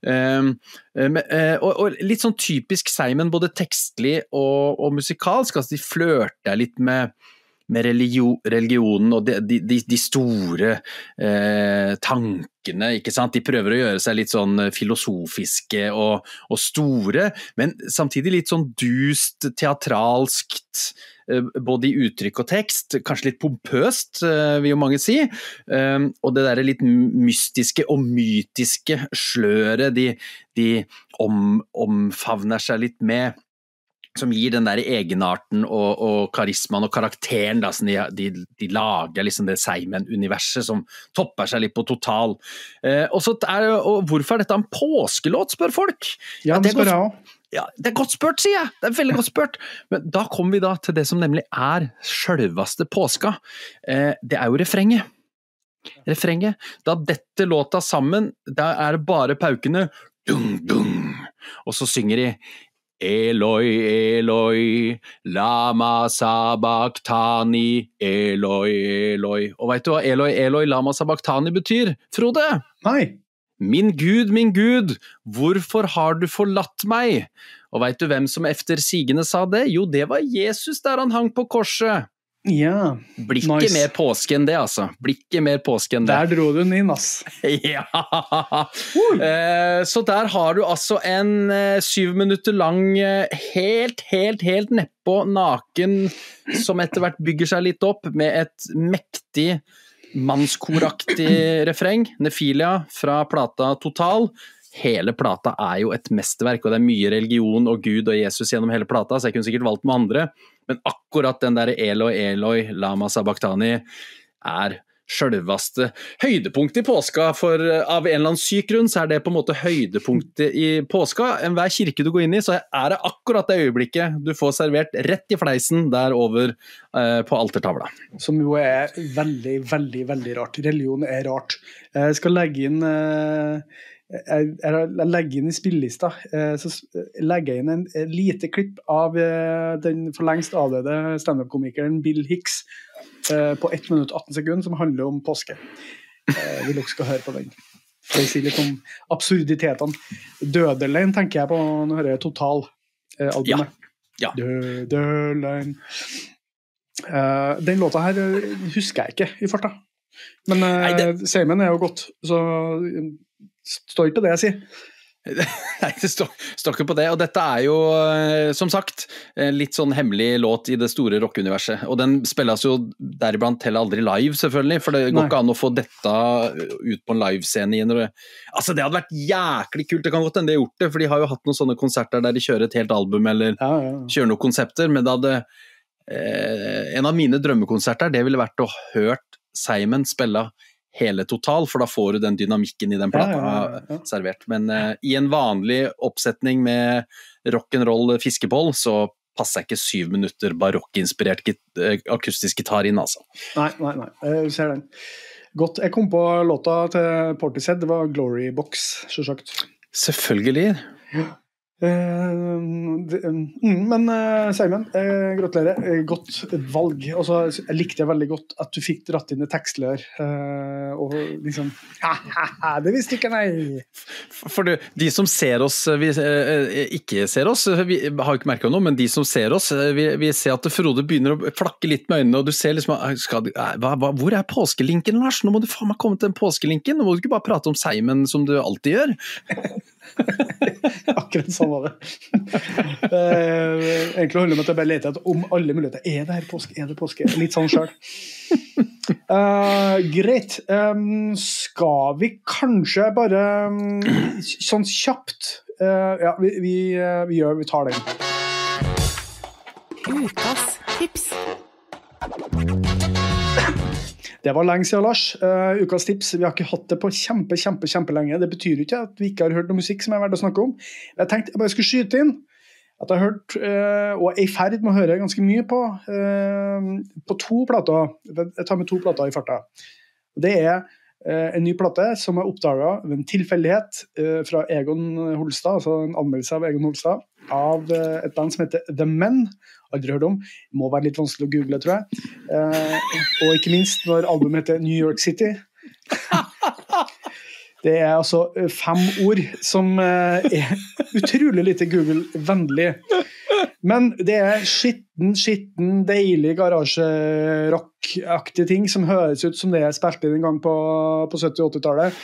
og litt sånn typisk Simon, både tekstlig og musikalsk, altså de flørter litt med religionen og de store tankene, ikke sant? De prøver å gjøre seg litt sånn filosofiske og store, men samtidig litt sånn dust, teatralskt, både i uttrykk og tekst, kanskje litt pompøst, vil jo mange si, og det der litt mystiske og mytiske sløret de omfavner seg litt med, som gir den der egenarten og karismaen og karakteren da, som de lager liksom det Simon-universet som topper seg litt på total. Og hvorfor dette en påskelåt, spør folk? Ja, det spør jeg også. Ja, det godt spurt, sier jeg. Det veldig godt spurt. Men da kommer vi da til det som nemlig selveste påska. Det jo refrenget. Da dette låta sammen, da det bare paukene dung, dung, og så synger de Eloi, Eloi, lama sabachthani, Eloi, Eloi. Og vet du hva Eloi, Eloi, lama sabachthani betyr, Frode? Nei. Min Gud, hvorfor har du forlatt meg? Og vet du hvem som efter sigende sa det? Jo, det var Jesus der han hang på korset. Ja, Blir ikke mer påske enn det, altså. Blir ikke mer påske enn det. Der dro du den inn, ass. Ja. Så der har du altså en 7 minutter lang, helt nedpå naken, som etter hvert bygger seg litt opp, med et mektig, mannskoraktig refreng, Nefilia, fra plata Total. Hele plata jo et mesterverk, og det mye religion og Gud og Jesus gjennom hele plata, så jeg kunne sikkert valgt med andre, men akkurat den der Eloi, Eloi, lama sabachthani selveste høydepunkt i påska, for av en eller annen syk grunn så det på en måte høydepunktet i påska. Enhver kirke du går inn i, så det akkurat det øyeblikket du får servert rett i fleisen der over på altertavla. Som jo veldig, veldig, veldig rart. Religion rart. Jeg skal legge inn jeg legger inn i spillelista, så legger jeg inn en lite klipp av den for lengst avdøde stand-up-komikeren Bill Hicks på 1 minutt 18 sekunder, som handler om påske. Vil dere skal høre på den. For jeg sier litt om absurditetene. Dødelein tenker jeg på når jeg hører Total-albumet. Ja. Dødelein. Den låta her husker jeg ikke i farta. Men Simon jo godt, så står ikke på det jeg sier. Nei, det står ikke på det, og dette jo som sagt litt sånn hemmelig låt i det store rockuniverset, og den spilles jo deriblant heller aldri live selvfølgelig, for det går ikke an å få dette ut på en livescene igjen. Altså det hadde vært jæklig kult, det kan godt hende de har gjort det, for de har jo hatt noen sånne konserter der de kjører et helt album eller kjører noen konsepter, men det hadde en av mine drømmekonserter, det ville vært å hørt Simon spille hele Total, for da får du den dynamikken i den plata servert. Men i en vanlig oppsetning med rock'n'roll fiskeboll, så passer ikke 7 minutter barokkinspirert akustisk gitar inn, altså. Nei, jeg ser den. Godt, jeg kom på låta til Portishead, det var Glory Box, selvsagt. Selvfølgelig. Men Simon, gratulerer, godt valg. Også, jeg likte veldig godt at du fikk dratt inn det tekstlør og liksom, det visste ikke nei. For de som ser oss, ikke ser oss, vi har ikke merket noe, men de som ser oss, vi ser at Frode begynner å flakke litt med øynene, og du ser liksom, hvor påskelinken, Lars? Nå må du faen meg komme til den påskelinken, nå må du ikke bare prate om Simon som du alltid gjør. Akkurat sånn var det. Egentlig holder meg til å bare lete om alle muligheter. Det her påske? Det påske? Litt sånn selv. Greit. Skal vi kanskje bare sånn kjapt Ja, vi tar den. Ukas tips. Det var lenge siden, Lars. Ukas tips, vi har ikke hatt det på kjempelenge. Det betyr ikke at vi ikke har hørt noe musikk som er verdt å snakke om. Jeg tenkte jeg bare skulle skyte inn at jeg har hørt, og er i ferd med å høre ganske mye på 2 plater. Jeg tar med 2 plater i farta. Det er en ny plate som jeg oppdaget ved en tilfeldighet fra Egon Holstad, altså en anmeldelse av Egon Holstad, av et band som heter The Men. Aldri hørt om. Må være litt vanskelig å google, tror jeg. Og ikke minst når albumet heter New York City. Det er altså 5 ord som er utrolig lite Google-vennlig. Men det er skitten, deilig garasje-rock-aktige ting som høres ut som det jeg spilte en gang på 70-80-tallet.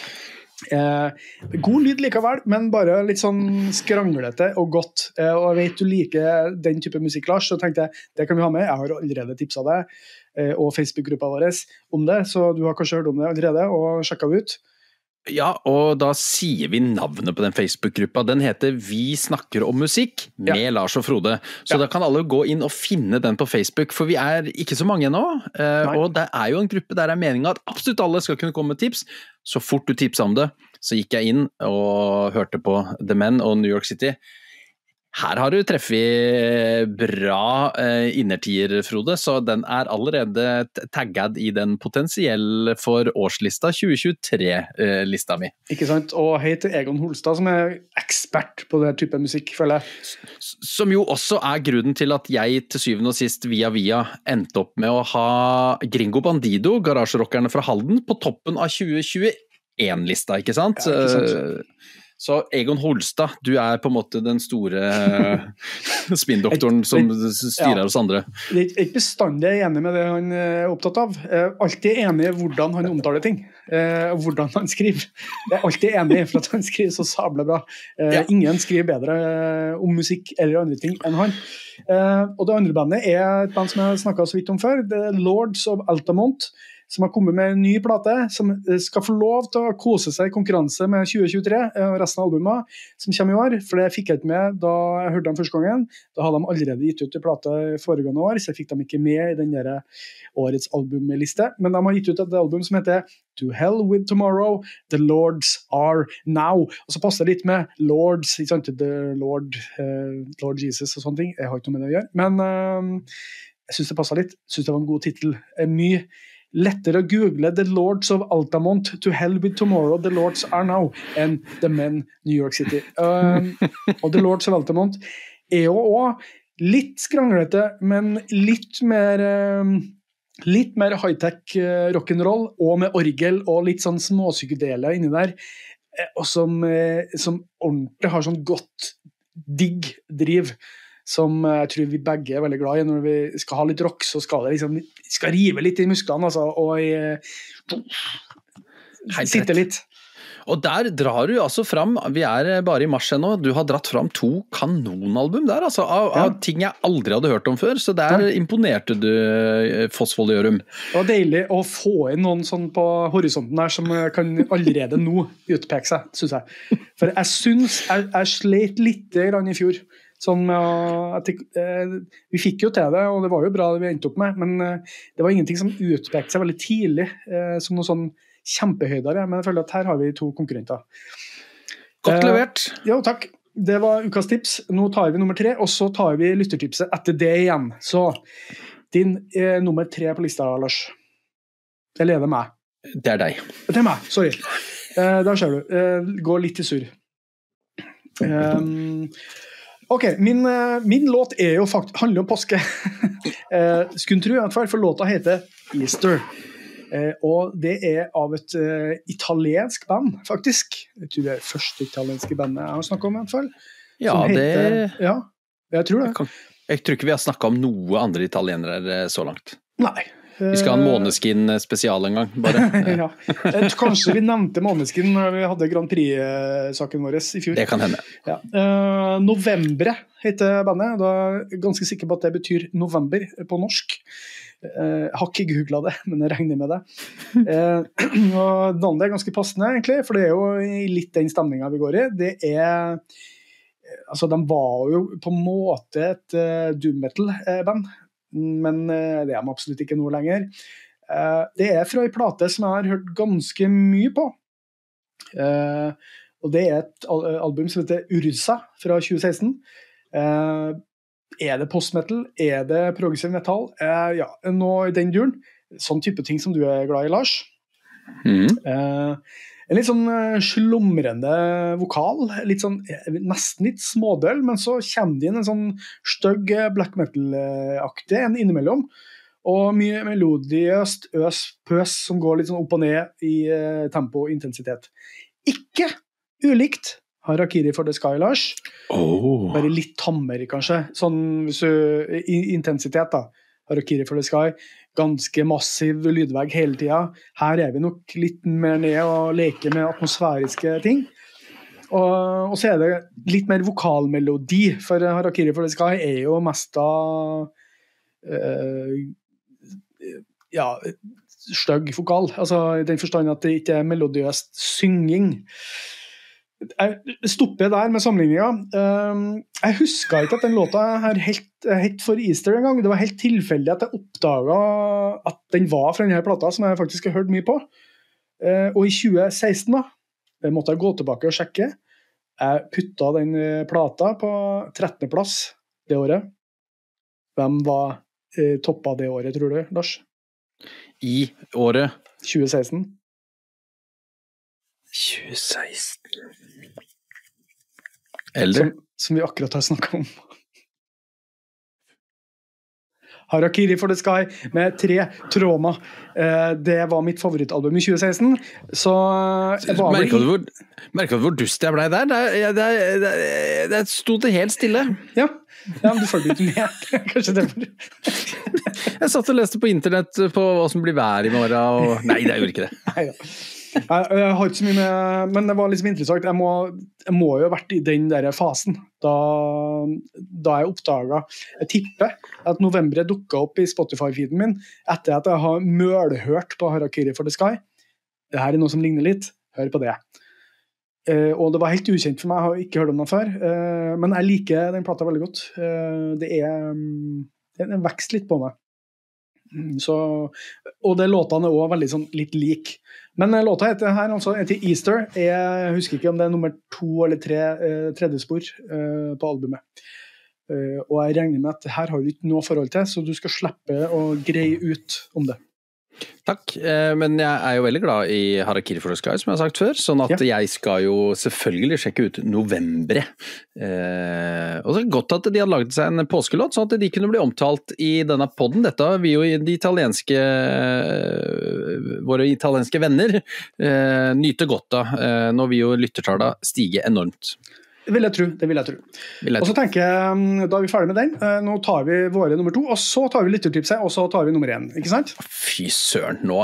God lyd likevel, men bare litt sånn skranglete og godt. Og jeg vet du liker den type musikk, Lars, så tenkte jeg, det kan vi ha med. Jeg har allerede tipset deg og Facebook-gruppa vår om det, så du har kanskje hørt om det allerede og sjekket det ut. Ja, og da sier vi navnet på den Facebook-gruppa. Den heter Vi snakker om musikk med Lars og Frode. Så da kan alle gå inn og finne den på Facebook, for vi er ikke så mange nå. Og det er jo en gruppe der er meningen at absolutt alle skal kunne komme med tips. Så fort du tipset om det, så gikk jeg inn og hørte på The Men og New York City. Her har du treffet bra innertier, Frode, så den er allerede tagget i den potensielle for årslista 2023-lista mi. Ikke sant? Og hei til Egon Holstad, som er ekspert på den type musikk, føler jeg. Som jo også er grunnen til at jeg til syvende og sist via endte opp med å ha Gringo Bandido, garasjerockerne fra Halden, på toppen av 2021-lista, ikke sant? Ja, ikke sant? Så Egon Holstad, du er på en måte den store spinndoktoren som styrer oss andre. Jeg er ikke bestandig enig med det han er opptatt av. Jeg er alltid enig i hvordan han omtaler ting, og hvordan han skriver. Jeg er alltid enig for at han skriver så sabla bra. Ingen skriver bedre om musikk eller andre ting enn han. Og det andre bandet er et band som jeg snakket så vidt om før, The Lords of Altamont, som har kommet med en ny plate, som skal få lov til å kose seg i konkurranse med 2023, resten av albumet, som kommer i år, for det fikk jeg ikke med da jeg hørte dem første gangen. Da hadde de allerede gitt ut en plate foregående år, så jeg fikk dem ikke med i den der årets albumliste, men de har gitt ut et album som heter To Hell With Tomorrow, The Lords Are Now, og så passer det litt med Lords, ikke sant, The Lord, Lord Jesus og sånne ting, jeg har ikke noe med det å gjøre, men jeg synes det passet litt, jeg synes det var en god titel, mye lettere å google The Lords of Altamont, To Hell With Tomorrow, The Lords Are Now, enn The Men, New York City. Og The Lords of Altamont er jo også litt skranglete, men litt mer high-tech rock'n'roll, og med orgel og litt sånn småsykedeler inni der, og som ordentlig har sånn godt digg driv, som jeg tror vi begge er veldig glad i. Når vi skal ha litt rock, så skal det liksom, skal rive litt i musklene, altså, og sitte litt. Og der drar du altså fram, vi er bare i mars ennå, du har dratt fram 2 kanonalbum der, altså, av ting jeg aldri hadde hørt om før, så der imponerte du Fossvoll Gjørum. Det var deilig å få inn noen sånn på horisonten her, som kan allerede nå utpeke seg, synes jeg. For jeg synes jeg slet litt grann i fjor, sånn, vi fikk jo til det, og det var jo bra det vi endte opp med, men det var ingenting som utpekte seg veldig tidlig, som noe sånn kjempehøydere, men jeg føler at her har vi 2 konkurrenter. Godt levert. Jo, takk. Det var ukas tips. Nå tar vi nummer 3, og så tar vi lyttertipset etter det igjen. Så, din nummer 3 på lista, Lars. Det leder meg. Det er deg. Det er meg, sorry. Da ser du. Går litt i surr. Ok, min låt er jo handler om påske. Skulle tro i hvert fall, for låta heter Easter. Og det er av et italiensk band, faktisk. Jeg tror det er det første italienske bandet jeg har snakket om i hvert fall. Ja, ja, jeg tror det. Jeg tror ikke vi har snakket om noe andre italienere så langt. Nei. Vi skal ha en Måneskin spesial en gang, bare. Ja. Kanskje vi nevnte Måneskin når vi hadde Grand Prix-saken vår i fjor. Det kan hende. Ja. Novembre heter bandet, da er jeg ganske sikker på at det betyr november på norsk. Jeg har ikke googlet det, men jeg regner med det. Og navnet er ganske passende egentlig, for det er jo litt den stemningen vi går i. Det er altså de var jo på en måte et doom metal-band, men det er de absolutt ikke noe lenger. Det fra en plate som jeg har hørt ganske mye på, og det et album som heter Ursa fra 2016. Det post-metal? Det progressive metal? Ja, nå i den duren. Sånn type ting som du glad i, Lars. En litt sånn slumrende vokal, litt sånn, nesten litt smådøll, men så kommer det inn en sånn støgg black metal-aktig en innimellom, og mye melodiøst pøs som går litt sånn opp og ned i tempo og intensitet. Ikke ulikt Harakiri for the Sky, Lars. Bare litt tammere kanskje, sånn i intensitet da. Harakiri for the Sky, ganske massiv lydvegg hele tiden. Her vi nok litt mer ned og leker med atmosfæriske ting. Og så det litt mer vokalmelodi, for Harakiri for the Sky jo mest av støgg vokal. Altså i den forstand at det ikke melodiøst synging. Jeg stopper der med sammenligninga. Jeg husker ikke at den låta her helt for Easter en gang. Det var helt tilfeldig at jeg oppdaget at den var fra denne plata, som jeg faktisk har hørt mye på. Og i 2016 da, det måtte jeg gå tilbake og sjekke. Jeg puttet den plata på 13. plass det året. Hvem var toppa det året, tror du, Lars? I året? 2016. 2016 Eller? Som vi akkurat har snakket om. Harakiri for the Sky med 3 Trauma. Det var mitt favorittalbum i 2016. Så Merker du hvor dust jeg ble der? Det sto det helt stille. Ja, men du følte ikke med. Kanskje det var Jeg satt og leste på internett på hva som blir vær i morgen, og nei, det gjorde ikke det. Neida. Jeg har ikke så mye med, men det var liksom interessant. Jeg må jo ha vært i den der fasen da jeg oppdaget, jeg tipper at november dukket opp i Spotify-feeden min etter at jeg har mølhørt på Harakiri for the Sky. Det her noe som ligner litt, hør på det. Og det var helt ukjent for meg, jeg har ikke hørt om den før, men jeg liker den plata veldig godt. Den vekst litt på meg. Så, og det låtene også veldig sånn litt lik. Men låta heter her altså heter Easter. Jeg husker ikke om det nummer 2 eller 3 tredje spor på albumet. Og jeg regner med at her har du ikke noe forhold til, så du skal slippe å greie ut om det. Takk, men jeg jo veldig glad i Harakiri for the Sky, som jeg har sagt før, sånn at jeg skal jo selvfølgelig sjekke ut november. Og så godt at de hadde laget seg en påskelåt, sånn at de kunne bli omtalt i denne podden. Dette vi jo våre italienske venner nyter godt av, når vi jo lyttertallet stiger enormt. Det vil jeg tro. Og så tenker jeg, da vi ferdig med den, nå tar vi våre nummer 2, og så tar vi lyttertipset, og så tar vi nummer 1, ikke sant? Fy søren, nå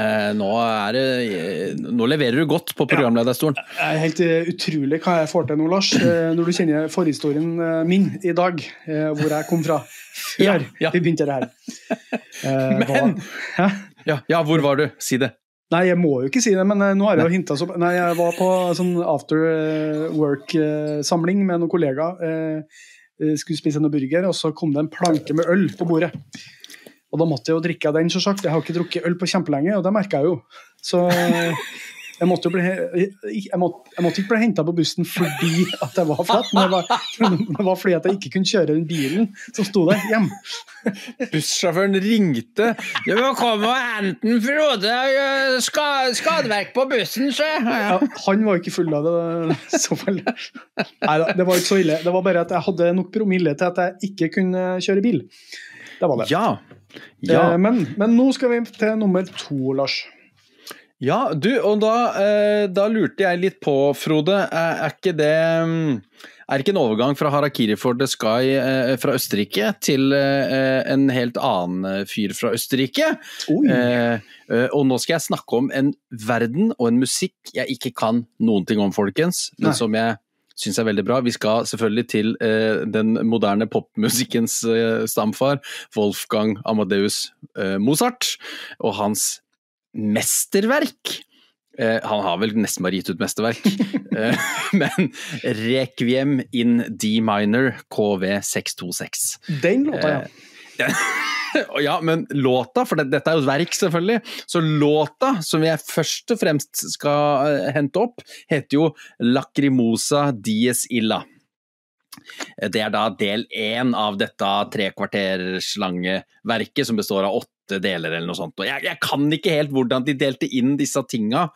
leverer du godt på programlederstolen. Det helt utrolig hva jeg får til nå, Lars, når du kjenner forhistorien min i dag, hvor jeg kom fra før vi begynte det her. Men, hvor var du? Si det. Nei, jeg må jo ikke si det, men nå har jeg jo hintet så... Nei, jeg var på sånn after work-samling med noen kollegaer, skulle spise noen burger, og så kom det en planke med øl på bordet. Og da måtte jeg jo drikke av den, så sagt. Jeg har ikke drukket øl på kjempelenge, og det merket jeg jo. Så jeg måtte ikke bli hentet på bussen fordi at jeg var flatt, men det var fordi at jeg ikke kunne kjøre den bilen som sto der hjem. Bussjåføren ringte. Du må komme og hente den, Frode. Skadeverk på bussen, så. Ja, han var ikke full av det, så vel. Neida, det var ikke så ille. Det var bare at jeg hadde nok promille til at jeg ikke kunne kjøre bil. Det var det. Ja. Men nå skal vi til nummer 2, Lars. Ja, du, og da lurte jeg litt på, Frode, er ikke en overgang fra Harakiri for the Sky fra Østerrike til en helt annen fyr fra Østerrike? Og nå skal jeg snakke om en verden og en musikk jeg ikke kan noen ting om, folkens, men som jeg synes veldig bra. Vi skal selvfølgelig til den moderne popmusikkens stamfar, Wolfgang Amadeus Mozart, og hans mesterverk, Han har vel nesten bare gitt ut mesterverk, men Requiem in D minor, KV 626. Den låta, ja. Ja, men låta, for dette jo et verk selvfølgelig, så låta som jeg først og fremst skal hente opp, heter jo Lacrimosa Dies Illa. Det da del 1 av dette 3 kvarters lange verket som består av 8 deler eller noe sånt. Og jeg kan ikke helt hvordan de delte inn disse tinga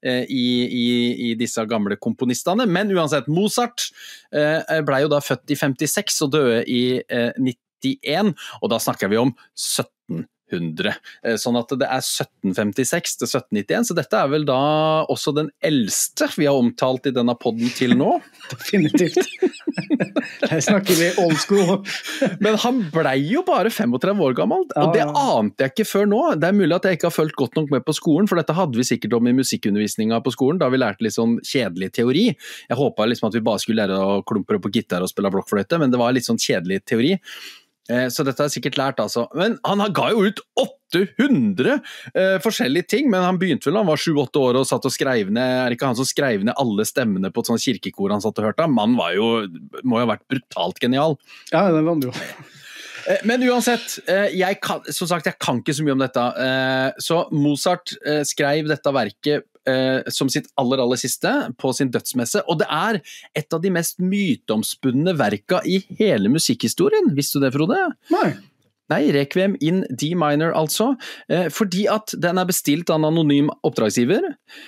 i disse gamle komponistene, men uansett, Mozart ble jo da født i 56 og døde i 91, og da snakker vi om 1700. Sånn at det 1756 til 1791, så dette vel da også den eldste vi har omtalt i denne podden til nå. Definitivt. Her snakker vi old school. Men han ble jo bare 35 år gammel, og det ante jeg ikke før nå. Det mulig at jeg ikke har følt godt nok med på skolen, for dette hadde vi sikkert om i musikkundervisningen på skolen, da vi lærte litt sånn kjedelig teori. Jeg håpet liksom at vi bare skulle lære å klumpe på gitar og spille blokkfløyte, men det var litt sånn kjedelig teori. Så dette har jeg sikkert lært altså. Men han ga jo ut 800 forskjellige ting, men han begynte vel, han var 7-8 år og satt og skrev ned, ikke han som skrev ned alle stemmene på et sånt kirkekor han satt og hørte. Mannen var jo, må jo ha vært brutalt genial. Ja, det var han jo. Men uansett, som sagt, jeg kan ikke så mye om dette. Så Mozart skrev dette verket som sitt aller siste på sin dødsmesse, og det et av de mest myteomspunne verka i hele musikkhistorien. Visste du det, Frode? Nei, Requiem in D minor altså, fordi at den bestilt av en anonym oppdragsgiver,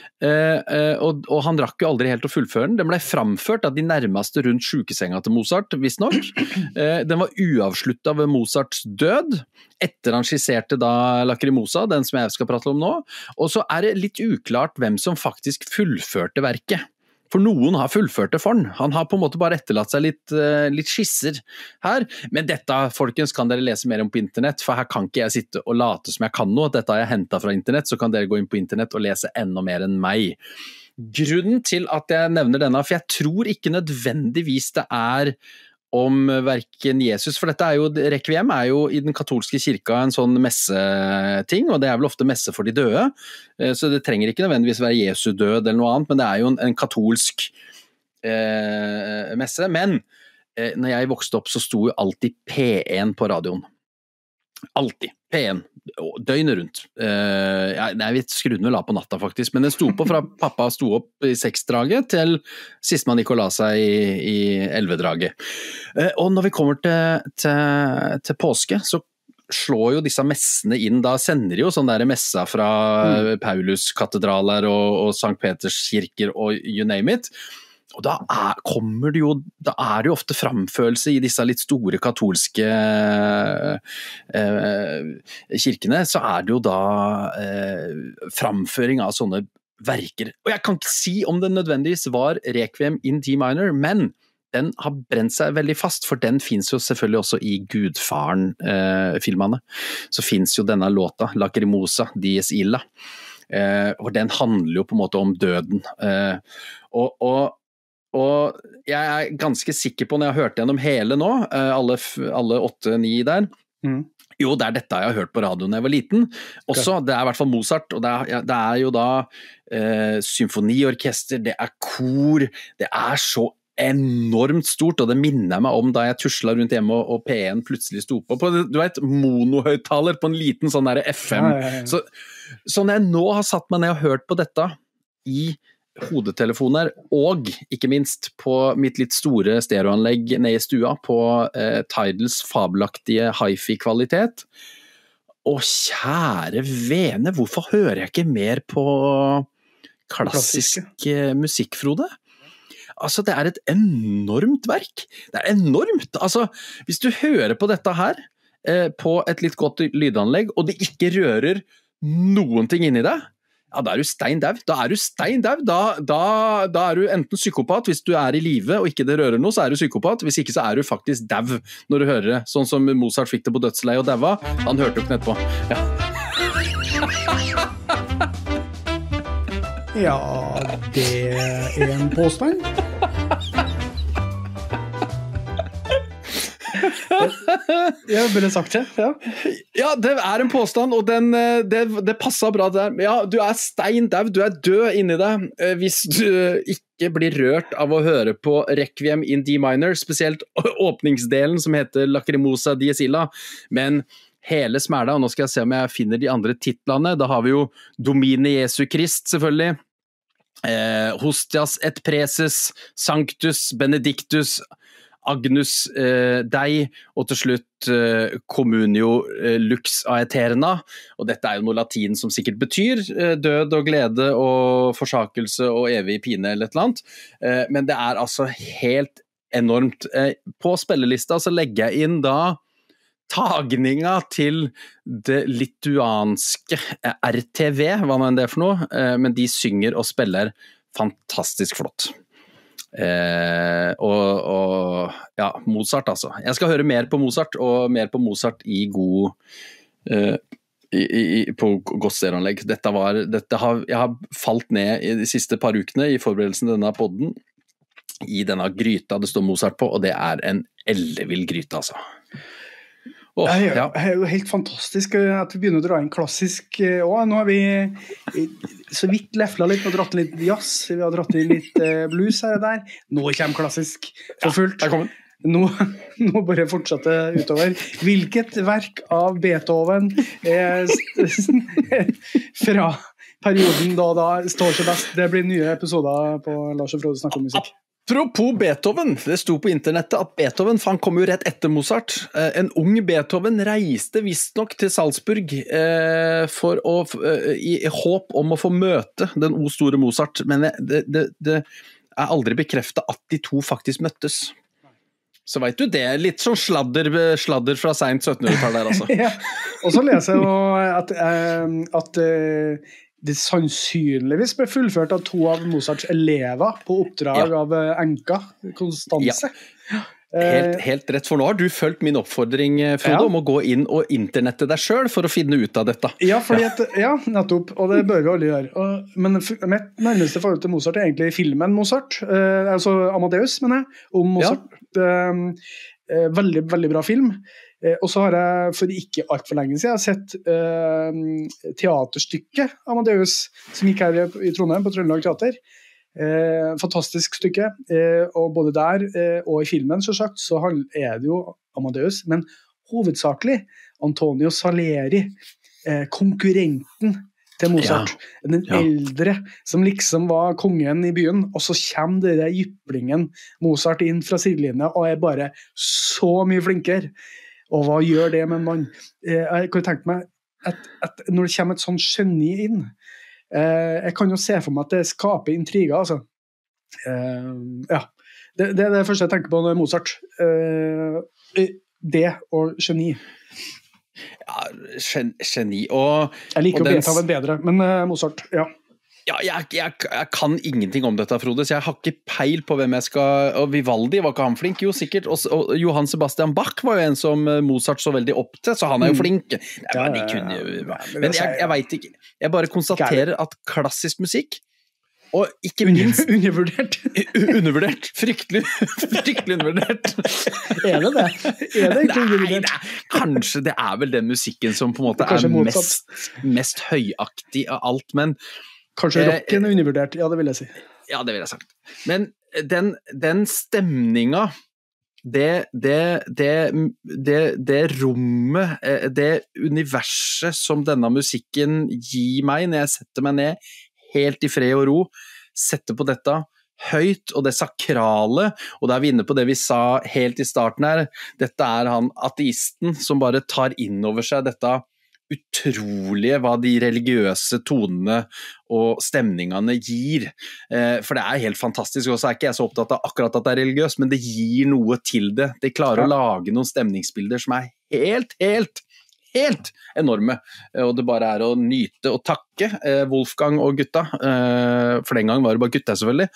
og han rakk jo aldri helt å fullføre den. Den ble framført av de nærmeste rundt sykesenga til Mozart, visst nok. Den var uavsluttet ved Mozarts død, etter han skisserte da Lacrimosa, den som jeg skal prate om nå, og så det litt uklart hvem som faktisk fullførte verket. For noen har fullført det for han. Han har på en måte bare etterlatt seg litt skisser her. Men dette, folkens, kan dere lese mer om på internett, for her kan ikke jeg sitte og late som jeg kan noe. Dette har jeg hentet fra internett, så kan dere gå inn på internett og lese enda mer enn meg. Grunnen til at jeg nevner denne, for jeg tror ikke nødvendigvis det om verken Jesus, for dette jo, Requiem jo i den katolske kirka en sånn messeting, og det vel ofte messe for de døde, så det trenger ikke nødvendigvis være Jesu død eller noe annet, men det jo en katolsk messe. Men når jeg vokste opp så sto jo alltid P1 på radioen. Alltid. P1. Døgnet rundt. Jeg skrudde den vel av på natta faktisk, men den sto på fra pappa sto opp i 6-draget til sistmann gikk og la seg i 11-draget. Og når vi kommer til påske, så slår jo disse messene inn, da sender de jo sånn der messa fra Paulus-katedraler og Sankt Peters kirker og you name it. Og da kommer det jo, da det jo ofte framførelse i disse litt store katolske kirkene, så det jo da framføring av sånne verker. Og jeg kan ikke si om det nødvendigvis var Requiem in D minor, men den har brent seg veldig fast, for den finnes jo selvfølgelig også i Gudfaren-filmene. Så finnes jo denne låta, Lacrimosa Dies Illa, og den handler jo på en måte om døden. Og jeg ganske sikker på, når jeg har hørt gjennom hele nå, alle 8-9 der, jo, det dette jeg har hørt på radioen da jeg var liten. Også, det i hvert fall Mozart, og det jo da symfoniorkester, det kor, det så enormt stort, og det minner meg om da jeg tuslet rundt hjemme og P1 plutselig sto på. Du vet, monohøyttaler på en liten sånn der FM. Så når jeg nå har satt meg ned og hørt på dette i hodetelefoner, og ikke minst på mitt litt store stereoanlegg nede i stua på Tidals fabelaktige hi-fi-kvalitet. Og kjære vene, hvorfor hører jeg ikke mer på klassisk musikk, Frode? Altså, det et enormt verk. Det enormt. Altså, hvis du hører på dette her, på et litt godt lydanlegg, og det ikke rører noen ting inni deg, ja, da du steindau. Da du steindau. Da du enten psykopat hvis du i live og ikke det rører noe, så du psykopat. Hvis ikke så du faktisk dau når du hører det. Sånn som Mozart fikk det på dødsleie og daua. Han hørte jo ikke etterpå. Ja, det en påstand. Jeg har bare sagt det, ja. Ja, det en påstand, og det passet bra der. Ja, du steindau, du død inni deg, hvis du ikke blir rørt av å høre på Requiem in D minor, spesielt åpningsdelen som heter Lacrimosa di Silla, men hele smæla, og nå skal jeg se om jeg finner de andre titlene. Da har vi jo Domine Jesu Krist, selvfølgelig. Hostias et Preses, Sanctus, Benedictus, Agnus Dei, og til slutt Communio Lux Aeterna, og dette jo noe latin som sikkert betyr død og glede og forsakelse og evig pine eller et eller annet, men det altså helt enormt. På spillelista så legger jeg inn da tagninga til det lituanske RTV, hva nå enn det for noe, men de synger og spiller fantastisk flott. Og ja, Mozart altså. Jeg skal høre mer på Mozart, og mer på Mozart i god på godt stereoanlegg. Jeg har falt ned i de siste par ukene i forberedelsen til denne podden, i denne gryta det står Mozart på, og det en ellevill gryte altså. Det jo helt fantastisk at vi begynner å dra inn klassisk også. Nå har vi så vidt leflet litt og dratt litt jazz, vi har dratt inn litt blues her og der. Nå kommer klassisk for fullt. Nå bare fortsetter utover. Hvilket verk av Beethoven fra perioden da står seg best? Det blir nye episoder på Lars og Frode snakker om musikk. Apropos Beethoven, det sto på internettet at Beethoven, for han kom jo rett etter Mozart. En ung Beethoven reiste visstnok til Salzburg i håp om å få møte den store Mozart, men det aldri bekreftet at de to faktisk møttes. Så vet du det, litt sånn sladder fra sent 1700-tall der altså. Ja, og så leser jeg jo at det sannsynligvis ble fullført av 2 av Mozarts elever på oppdrag av enka, Konstanse. Ja. Helt rett, for nå har du fulgt min oppfordring, Frode, om å gå inn og internette deg selv for å finne ut av dette. Ja, nettopp, og det bør vi alle gjøre. Men mitt nærmeste forhold til Mozart egentlig filmen Mozart, altså Amadeus, mener jeg, om Mozart. Ja. Veldig, veldig bra film. Og så har jeg for ikke alt for lenge siden sett teaterstykket Amadeus, som gikk her i Trondheim på Trøndelag Teater. Fantastisk stykke, og både der og i filmen så sagt, så det jo Amadeus, men hovedsakelig Antonio Salieri, konkurrenten til Mozart, den eldre som liksom var kongen i byen, og så kommer denne jyplingen Mozart inn fra sidelinja og bare så mye flinkere. Og hva gjør det med en mann? Jeg kan tenke meg at når det kommer et sånt geni inn, jeg kan jo se for meg at det skaper intriger, altså. Det det første jeg tenker på når Mozart. Det og geni. Ja, geni. Og jeg liker Beethoven bedre, men Mozart, ja. Ja, jeg kan ingenting om dette, Frode, så jeg har ikke peil på hvem jeg skal... Og Vivaldi, var ikke han flink? Jo, sikkert. Og Johann Sebastian Bach var jo en som Mozart så veldig opp til, så han jo flink. Men jeg vet ikke. Jeg bare konstaterer at klassisk musikk, og ikke minst... Undervurdert. Undervurdert. Fryktelig undervurdert. Det det? Ikke undervurdert? Nei, kanskje det vel den musikken som på en måte mest høyaktig av alt, men... Kanskje rocken undervurdert, ja, det vil jeg si. Ja, det vil jeg sagt. Men den stemninga, det rommet, det universet som denne musikken gir meg når jeg setter meg ned helt i fred og ro, setter på dette høyt, og det sakrale, og da vi inne på det vi sa helt i starten her, dette han ateisten som bare tar inn over seg dette utrolige hva de religiøse tonene og stemningene gir, for det helt fantastisk, og så ikke jeg så opptatt av akkurat at det religiøst, men det gir noe til det. De klarer å lage noen stemningsbilder som helt enorme, og det bare å nyte og takke Wolfgang og gutta, for den gang var det bare gutta selvfølgelig.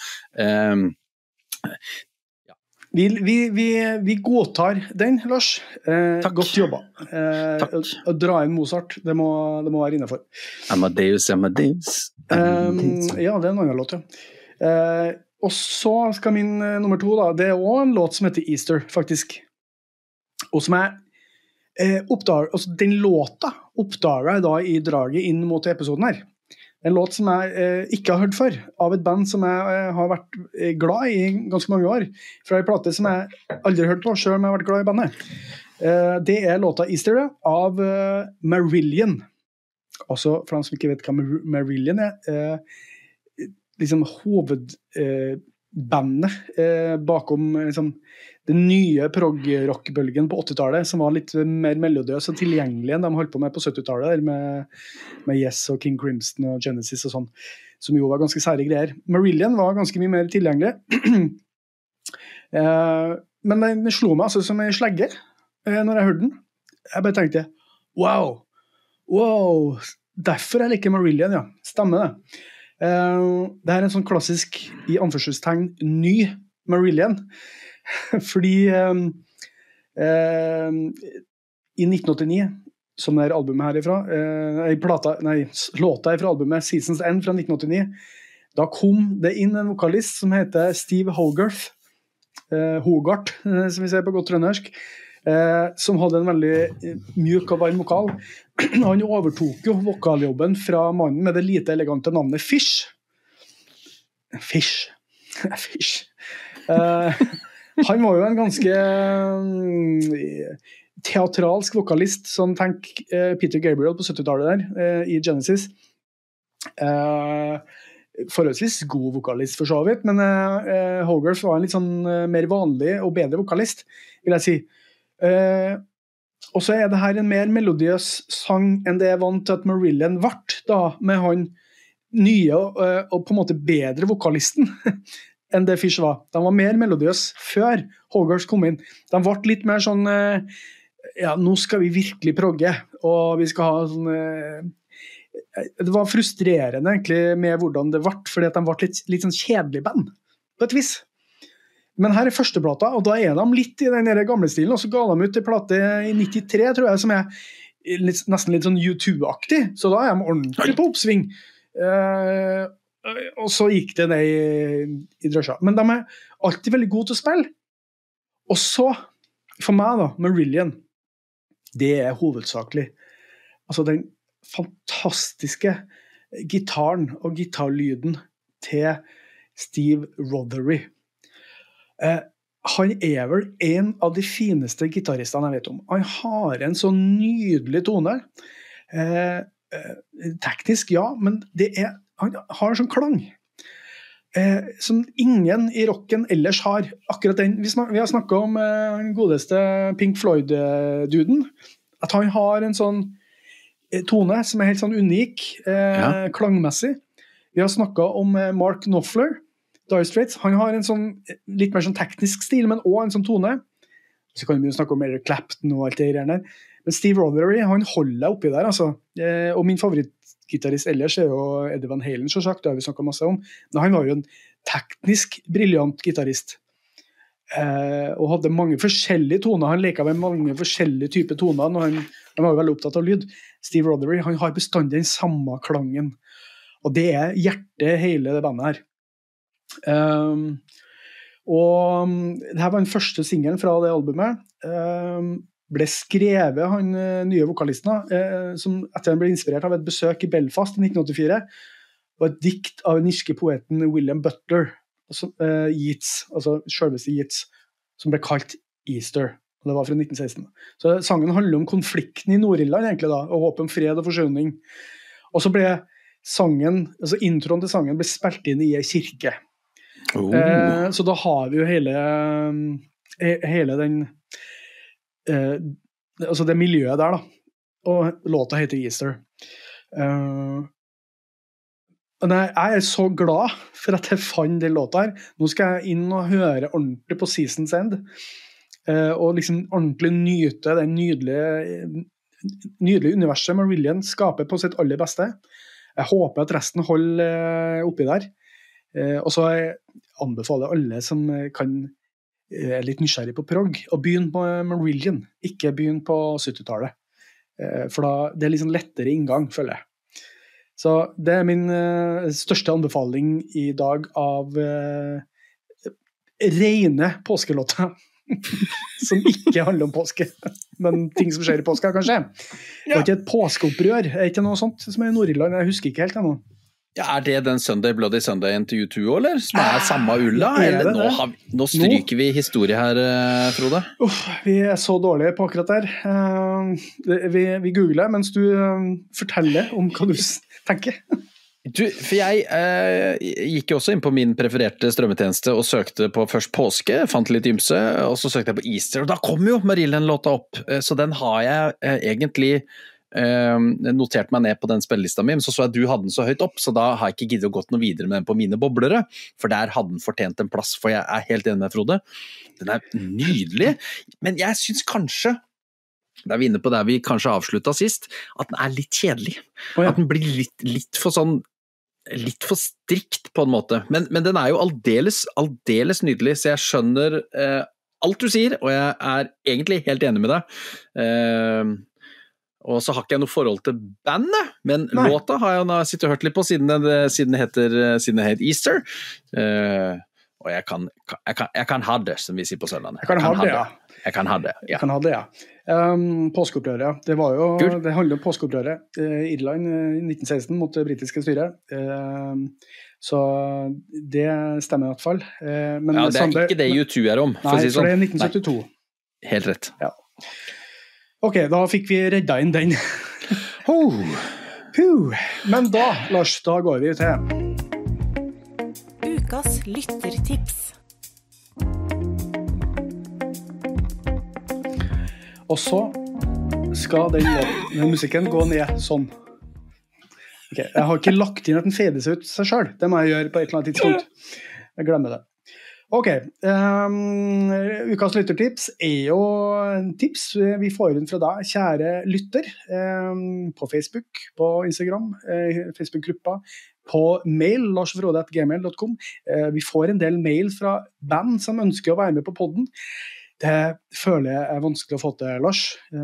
Vi godtar den, Lars. Godt jobba. Takk. Å dra inn Mozart, det må være innenfor. Amadeus. Ja, det en annen låt, ja. Og så skal min nummer 2 da, det også en låt som heter Easter, faktisk. Og som Altså, den låta oppdaget jeg da i draget inn mot episoden her. En låt som jeg ikke har hørt før, av et band som jeg har vært glad i ganske mange år, fra en plate som jeg aldri har hørt på, selv om jeg har vært glad i bandet. Det låta Easter av Marillion. Altså, for de som ikke vet hva Marillion liksom hovedbandet bakom liksom, den nye prog-rock-bølgen på 80-tallet, som var litt mer melodiøs og tilgjengelig enn de holdt på med på 70-tallet, der med Yes og King Crimson og Genesis og sånn, som jo var ganske sære greier. Marillion var ganske mye mer tilgjengelig. Men den slo meg altså som en slegge når jeg hørte den. Jeg bare tenkte, wow, derfor jeg liker Marillion, ja. Stemmer det. Det en sånn klassisk, i anførselstegn, ny Marillion. Fordi i 1989, som det albumet herifra, låta fra albumet Seasons End fra 1989, da kom det inn en vokalist som heter Steve Hogarth, Hogarth, som vi ser på godt trøndersk, som hadde en veldig mjuk og varm vokal. Han overtok jo vokaljobben fra mannen med det lite elegante navnet Fish. Han var jo en ganske teatralsk vokalist, som tenk Peter Gabriel på 70-tallet der, i Genesis. Forholdsvis god vokalist for så vidt, men Hogarth var en litt sånn mer vanlig og bedre vokalist, vil jeg si. Og så det her en mer melodiøs sang enn det jeg vant til at Marillion vart da, med han nye og på en måte bedre vokalisten enn det Fish var. De var mer melodiøs før Hogarth kom inn. De ble litt mer sånn ja, nå skal vi virkelig progge, og vi skal ha sånn det var frustrerende egentlig med hvordan det ble, fordi at de ble litt sånn kjedelig band, på et vis. Men her første plata, og da de litt i den gamle stilen, og så ga de ut en plate i 93, tror jeg, som nesten litt sånn U2-aktig, så da de ordentlig på oppsving. Og så gikk det ned i drøsja. Men de alltid veldig gode til å spille. Og så, for meg da, Marillion, det hovedsakelig, altså den fantastiske gitaren og gitarlyden til Steve Rothery. Han vel en av de fineste gitaristene jeg vet om. Han har en så nydelig tone. Teknisk, ja, men han har en sånn klang som ingen i rocken ellers har. Akkurat den. Vi har snakket om den godeste Pink Floyd-duden, at han har en sånn tone som helt sånn unik, klangmessig. Vi har snakket om Mark Knopfler, Dire Straits. Han har en sånn litt mer sånn teknisk stil, men også en sånn tone. Så kan vi jo snakke om Eric Clapton og alt det der. Men Steve Rothery, han holder oppi der, altså. Og min favorittgitarist ellers jo Eddie Van Halen, så sagt, det har vi snakket masse om. Men han var jo en teknisk briljant gitarist. Og hadde mange forskjellige toner. Han leker med mange forskjellige typer toner, og han var jo veldig opptatt av lyd. Steve Rothery, han har bestandig den samme klangen. Og det hjertet hele det bandet her. Og det her var den første singelen fra det albumet. Ble skrevet han nye vokalisten som etter han ble inspirert av et besøk i Belfast i 1984, og et dikt av den irske poeten William Butler, Yeats, altså selveste Yeats, som ble kalt Easter, og det var fra 1916. Så sangen handler om konflikten i Nord-Irland egentlig da, og håp om fred og forsoning. Og så ble sangen, altså introen til sangen ble spilt inn i en kirke. Så da har vi jo hele den altså det miljøet der da, og låta heter Easter. Men jeg så glad for at jeg fant den låta her. Nå skal jeg inn og høre ordentlig på Seasons End, og liksom ordentlig nyte den nydelige universet Marillion skaper på sitt aller beste. Jeg håper at resten holder oppi der. Og så anbefaler alle som kan litt nysgjerrig på prog og begynne på Marillion, ikke begynne på 70-tallet, for da det liksom lettere inngang, føler jeg. Så det min største anbefaling i dag av rene påskelåter. som ikke handler om påske, men ting som skjer i påska, kanskje. Det var ikke et påskeopprør, ikke noe sånt som i Nord-Irland, jeg husker ikke helt ennå. Ja, det den Sunday Bloody Sunday til U2, eller? Som samme ulla? Eller nå stryker vi historie her, Frode. Vi så dårlige på akkurat der. Vi googler, mens du forteller om hva du tenker. For jeg gikk jo også inn på min prefererte strømmetjeneste og søkte på først påske, fant litt ymse, og så søkte jeg på Easter, og da kom jo Marilyn-låta opp, så den har jeg egentlig notert meg ned på den spillelista mi, men så jeg du hadde den så høyt opp, så da har jeg ikke giddet å gått noe videre med den på mine boblere, for der hadde den fortjent en plass, for jeg helt enig med Frode. Den nydelig, men jeg synes kanskje da vi inne på der vi kanskje avsluttet sist, at den litt kjedelig. At den blir litt for sånn litt for strikt på en måte, men den jo aldeles nydelig, så jeg skjønner alt du sier, og jeg egentlig helt enig med deg. Og så har ikke jeg noe forhold til bandet, men låta har jeg sittet og hørt litt på siden det heter Easter. Og jeg kan ha det, som vi sier på Sørlandet. Jeg kan ha det, ja. Påskeopprøret, ja. Det handler om påskeopprøret i Irland i 1916 mot det britiske styret. Så det stemmer i hvert fall. Men det ikke det U2 om, for å si sånn. Nei, for det 1972. Helt rett. Ja. Ok, da fikk vi redda inn den. Men da, Lars, da går vi til Ukas lyttertips. Og så skal den musikken gå ned sånn. Ok, jeg har ikke lagt inn at den fedes ut seg selv. Det må jeg gjøre på et eller annet tidspunkt. Jeg glemmer det. Ok, ukas lyttertips jo en tips vi får inn fra deg, kjære lytter, på Facebook, på Instagram, Facebook-gruppa, på mail, larsfrode@gmail.com. Vi får en del mail fra band som ønsker å være med på podden. Det føler jeg vanskelig å få til, Lars.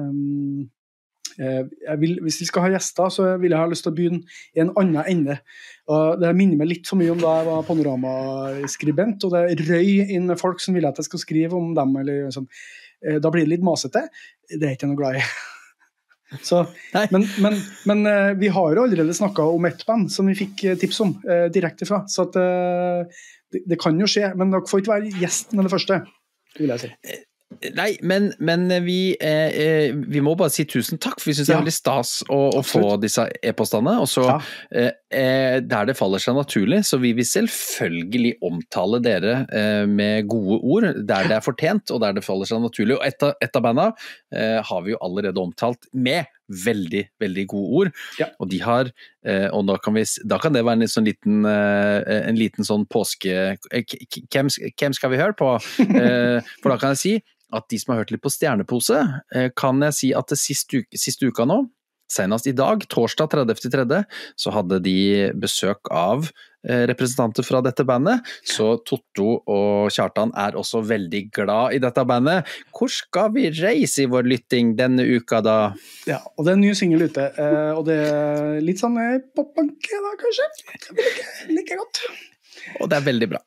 Hvis vi skal ha gjester, så vil jeg ha lyst til å begynne i en annen ende. Og det minner meg litt for mye om da jeg var panoramaskribent, og det røy inn med folk som ville at jeg skal skrive om dem, eller sånn. Da blir det litt masete. Det ikke jeg noe glad i. Så, men vi har jo allerede snakket om et band som vi fikk tips om direkte fra, så at, det kan jo skje, men dere får ikke være gjest med det første, vil jeg si. Nei, men vi må bare si tusen takk, for vi synes det veldig stas å få disse e-postene, og så der det faller seg naturlig, så vi vil selvfølgelig omtale dere med gode ord, der det fortjent, og der det faller seg naturlig, og et av bandene har vi jo allerede omtalt med veldig, veldig gode ord, og de har, og da kan det være en liten sånn påske, hvem skal vi høre på? For da kan jeg si at de som har hørt litt på Stjernepose, kan jeg si at det siste uka nå, senest i dag, torsdag 30.3., så hadde de besøk av representanter fra dette bandet, så Totto og Kjartan også veldig glad i dette bandet. Hvor skal vi reise i vår lytting denne uka da? Ja, og det en ny single ute, og det litt sånn pop-punk da, kanskje? Like godt. Og det veldig bra.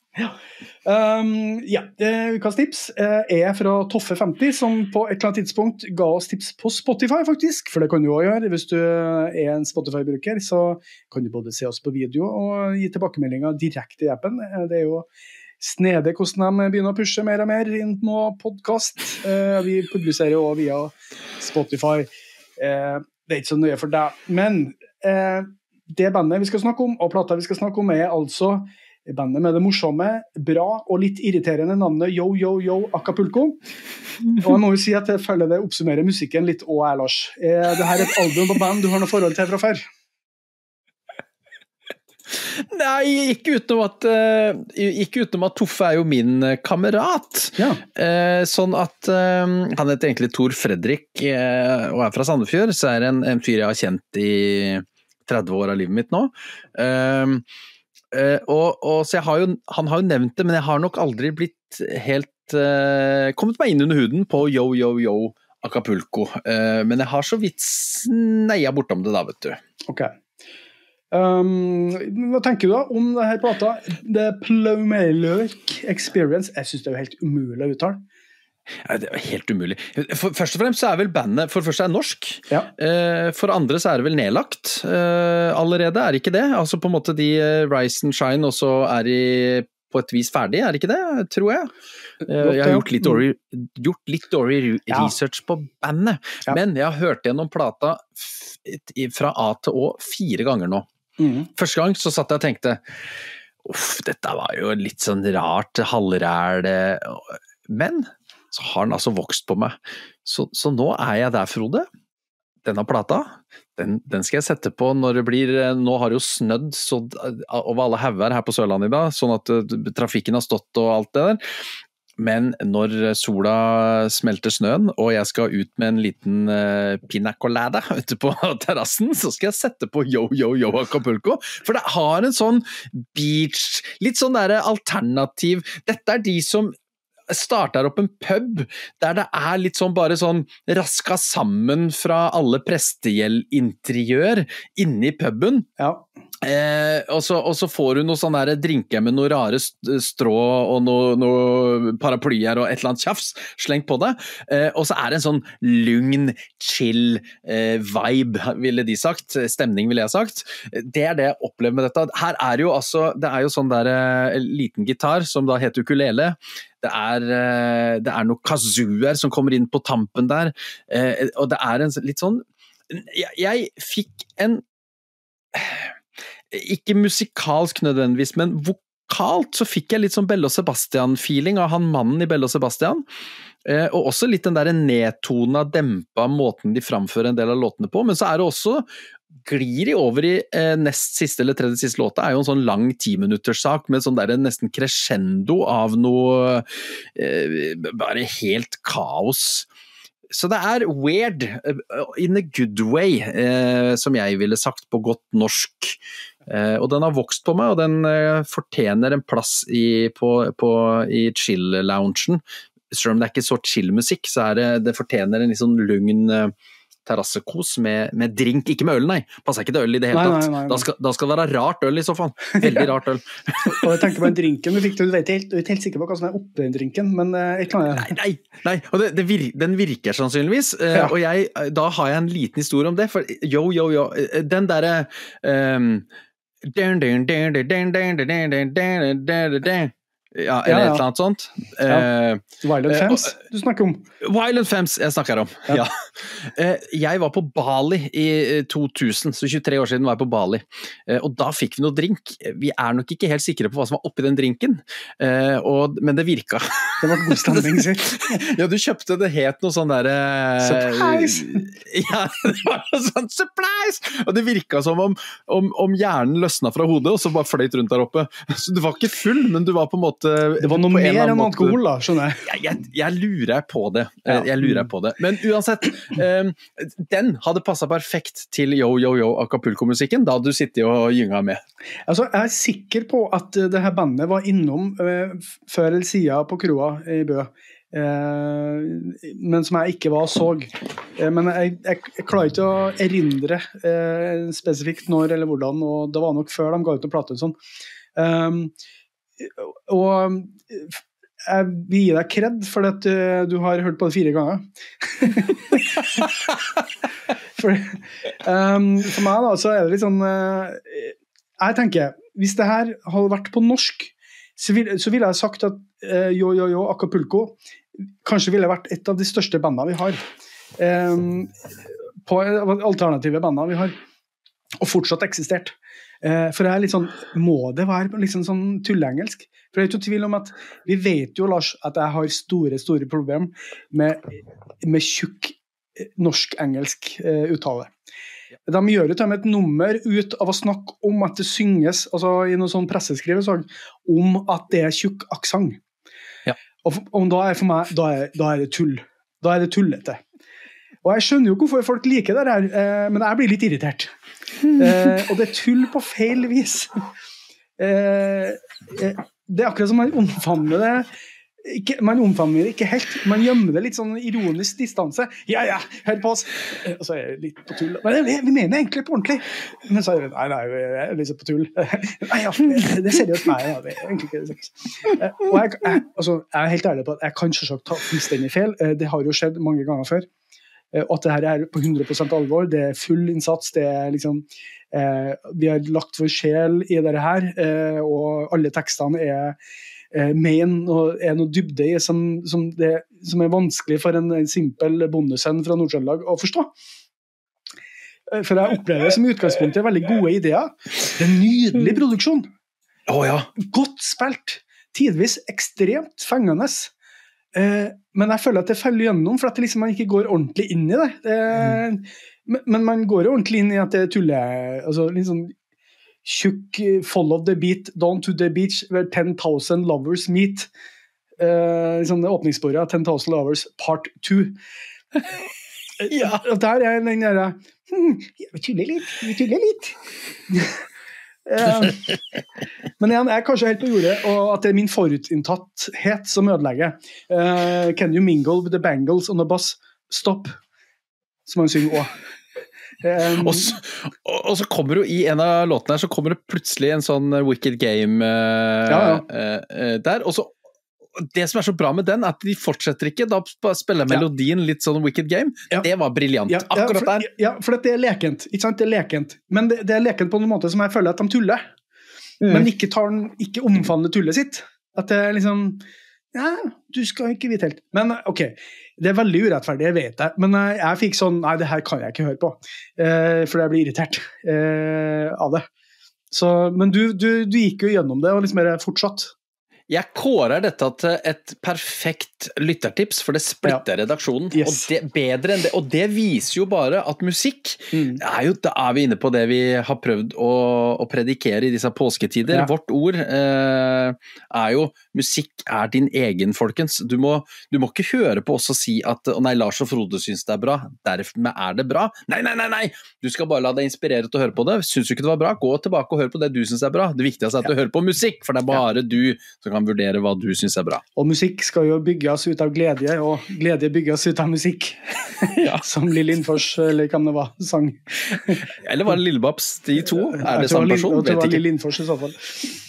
Ukas tips fra Toffe50, som på et eller annet tidspunkt ga oss tips på Spotify faktisk, for det kan du også gjøre. Hvis du en Spotify-bruker, så kan du både se oss på video og gi tilbakemeldinger direkte i appen. Det jo snedig hvordan de begynner å pushe mer og mer inn på podcast. Vi publiserer jo også via Spotify. Det ikke så nøye for deg, men det bandet vi skal snakke om, og plata vi skal snakke om, altså bandet med det morsomme, bra og litt irriterende navnet Yo Yo Yo Acapulco. Og jeg må jo si at jeg føler det oppsummerer musikken litt også, Lars. Det her et album og band du har noe forhold til fra før? Nei, ikke utenom at Toffe jo min kamerat. Sånn at han heter egentlig Tor Fredrik og fra Sandefjord, så det en fyr jeg har kjent i 30 år av livet mitt nå. Så han har jo nevnt det, men jeg har nok aldri blitt helt kommet meg inn under huden på Yo Yo Yo Acapulco, men jeg har så vidt sneia bortom det da, vet du. Ok. Hva tenker du da om det her plata? The Plumelurk Experience. Jeg synes det jo helt umulig å uttale. Ja, det er helt umulig. Først og fremst så vel bandet, for det første norsk, for det andre så det vel nedlagt allerede, det ikke det? Altså på en måte de Rise and Shine også de på et vis ferdig, det ikke det? Tror jeg. Jeg har gjort litt dårlig research på bandet, men jeg har hørt gjennom plata fra A til Å 4 ganger nå. Første gang så satt jeg og tenkte, dette var jo litt sånn rart, halvræl, men så har den altså vokst på meg. Så nå jeg der, Frode. Denne plata, den skal jeg sette på når det blir, nå har det jo snødd over alle hauger her på Sørlandet i dag, sånn at trafikken har stått og alt det der. Men når sola smelter snøen, og jeg skal ut med en liten pina colada ute på terrassen, så skal jeg sette på Yo Yo Yo Acapulco, for det har en sånn beach, litt sånn der alternativ. Dette de som starter opp en pub, der det litt sånn bare sånn raska sammen fra alle prestegjeld-interiør inne i puben. Og så får du noe sånn der drinker med noe rare strå og noe paraplyer og et eller annet tjafs slengt på det, og så det en sånn lugn, chill vibe, ville de sagt, stemning ville jeg sagt. Det det jeg opplever med dette. Her jo altså, det jo sånn der liten gitar som da heter ukulele. Det noen kazooer som kommer inn på tampen der, og det en litt sånn, jeg fikk en ikke musikalsk nødvendigvis, men vokalt så fikk jeg litt sånn Belle og Sebastian-feeling av han mannen i Belle og Sebastian, og også litt den der nedtona, dempa måten de framfører en del av låtene på, men så det også glir de over i nest siste eller tredje siste låta, jo en sånn lang 10-minutters sak med sånn der nesten crescendo av noe bare helt kaos. Så det weird in a good way, som jeg ville sagt på godt norsk. Og den har vokst på meg, og den fortjener en plass i chill-loungen. Selv om det ikke så chill-musikk, så det fortjener en litt sånn lugn terrassekos med drink, ikke med øl, nei. Passer ikke til øl i det hele tatt. Nei. Da skal det være rart øl i så fall. Veldig rart øl. Og jeg tenker på den drinken du fikk, du vet helt sikker på hva som oppi den drinken, men jeg kan Nei. Og den virker sannsynligvis, og da har jeg en liten historie om det, for yo, den derre eller et eller annet sånt. Violent Femmes du snakker om. Violent Femmes jeg snakker om, jeg var på Bali i 2000, så 23 år siden var jeg på Bali, og da fikk vi noe drink. Vi nok ikke helt sikre på hva som var oppi den drinken, men det virka. Det var god stemning, sitt. Ja, du kjøpte det het noe sånn der surprise! Ja, det var noe sånn surprise! Og det virka som om hjernen løsna fra hodet, og så bare fløyt rundt der oppe. Så du var ikke full, men du var på en måte det var noe mer enn alkohol da, skjønner jeg. Jeg lurer på det. Men uansett, den hadde passet perfekt til Yo Yo Yo Acapulco-musikken, da du sitter og gynga med. Altså, jeg sikker på at det her bandet var innom før eller siden på kroa i Bø, men som jeg ikke var så. Men jeg klarer ikke å erindre spesifikt når eller hvordan, og det var nok før de ga ut noe plate sånn. Og jeg vil gi deg kred for at du har hørt på det 4 ganger. For meg da, så det litt sånn jeg tenker, hvis det her hadde vært på norsk, så ville jeg sagt at Yo Yo Yo Acapulco kanskje ville vært et av de største bandene vi har, på alternative bandene vi har, og fortsatt eksistert. For det litt sånn, må det være liksom sånn tullengelsk? For det ikke tvil om at vi vet jo, Lars, at jeg har store problem med tjukk norsk-engelsk uttale. De gjør det med et nummer ut av å snakke om at det synges, altså i noen sånn presseskrivelse, om at det tjukk aksang. Og da for meg, da det tull. Da det tullete. Og jeg skjønner jo hvorfor folk liker det her, men jeg blir litt irritert. Og det tull på feil vis. Det akkurat som jeg omfavner det man omfavner det ikke helt, man gjemmer det litt sånn ironisk distanse. Ja, hør på oss. Og så det litt på tull. Men vi mener egentlig på ordentlig. Men så det, nei, jeg er litt på tull. Nei, det er seriøst. Nei, det er egentlig ikke seriøst. Og jeg er helt ærlig på at jeg kan selvsagt ta fullstendig feil. Det har jo skjedd mange ganger før. Og at det her er på 100% alvor, det er full innsats, det er liksom vi har lagt vår sjel i dette her, og alle tekstene og er noe dybde i som er vanskelig for en simpel bondesønn fra Nord-Trøndelag å forstå. For jeg opplever det som i utgangspunktet veldig gode ideer. Det er nydelig produksjon. Ja. Godt spilt, tidvis ekstremt fengende. Men jeg føler at det faller gjennom, for at liksom man ikke går ordentlig inn i det. Men man går jo ordentlig inn i at det tuller, altså litt sånn tjukk, follow the beat, down to the beach, where 10,000 lovers meet. Liksom det åpningssporet, 10,000 lovers, part 2. Og der er den der, vi tuller litt. Men igjen, jeg er kanskje helt på jordet, og at det er min forutinntatthet som ødelegger. Can you mingle with the bangles on the bus? Stop, som man synger også. Og så kommer jo i en av låtene her, så kommer det plutselig en sånn Wicked Game der, og så det som er så bra med den, er at de fortsetter ikke, da spiller melodien litt sånn Wicked Game. Det var brilliant, akkurat der. Ja, for det er lekent, ikke sant? Det er lekent. Men det er lekent på en måte som jeg føler at de tuller. Men ikke omfavner tullet sitt. At det er liksom, du skal ikke vite helt. Men ok, det er veldig urettferdig, jeg vet det. Men jeg fikk sånn, nei, det her kan jeg ikke høre på. For jeg blir irritert av det. Så, men du gikk jo gjennom det, og liksom er det fortsatt. Jeg kårer dette til et perfekt lyttertips, for det splitter redaksjonen, og det bedre enn det, og det viser jo bare at musikk, da er vi inne på det vi har prøvd å predikere i disse påsketider. Vårt ord er jo, musikk er din egen, folkens. Du må ikke høre på oss og si at, nei, Lars og Frode synes det er bra, dermed er det bra. Nei! Du skal bare la deg inspirere til å høre på det. Synes du ikke det var bra? Gå tilbake og hør på det du synes er bra. Det viktigste er at du hører på musikk, for det er bare du som kan vurdere hva du synes er bra. Og musikk skal jo bygges ut av glede, og glede bygges ut av musikk. Som Lill Lindfors, eller hva det var, sang. Eller var det Lillebabs, de to? Er det samme person? Det var Lill Lindfors i så fall.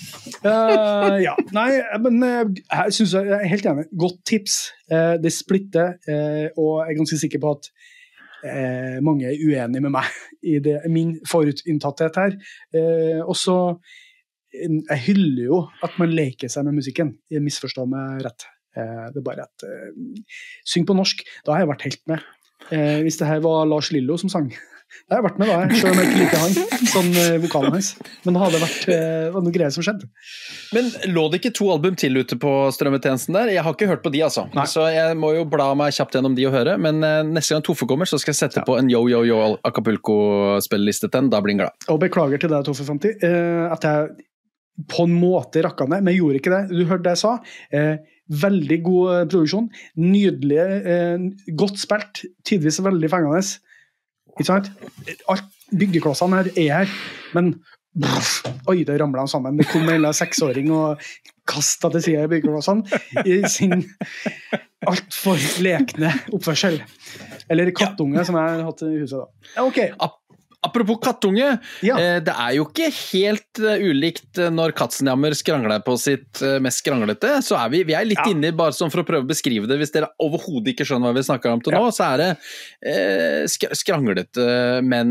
Nei, men jeg synes jeg er helt enig. Godt tips. Det splitter, og jeg er ganske sikker på at mange er uenige med meg i min forutinntatthet her. Og så jeg hyller jo at man leker seg med musikken. Jeg misforstår meg rett. Det er bare at syng på norsk, da har jeg vært helt med. Hvis det her var Lars Lillo som sang, da har jeg vært med da, selv om jeg ikke liker han, sånn vokalen hans. Men da hadde det vært noe greier som skjedde. Men lå det ikke 2 album til ute på strømmetjenesten der? Jeg har ikke hørt på de, altså. Nei. Så jeg må jo bla meg kjapt gjennom de og høre, men neste gang Toffe kommer, så skal jeg sette på en Yo Acapulco-spilleliste til den, da blir jeg glad. Og beklager til deg, Toffe Fanti, at jeg på en måte rakka ned, men jeg gjorde ikke det. Du hørte det jeg sa. Veldig god produksjon. Nydelig, godt spilt. Tidvis veldig fengende. Ikke sant? Alt byggeklossene her, men oi, det ramlet han sammen. Det kom en 6-åring og kastet til siden i byggeklossene i sin alt for lekne oppførsel. Eller kattunge, som jeg har hatt i huset da. Ok. Apropos kattunge, det er jo ikke helt ulikt når Katzenjammer skrangler på sitt mest skranglete, så er vi er litt inne bare sånn for å prøve å beskrive det. Hvis dere overhodet ikke skjønner hva vi snakker om til nå, så er det skranglete, men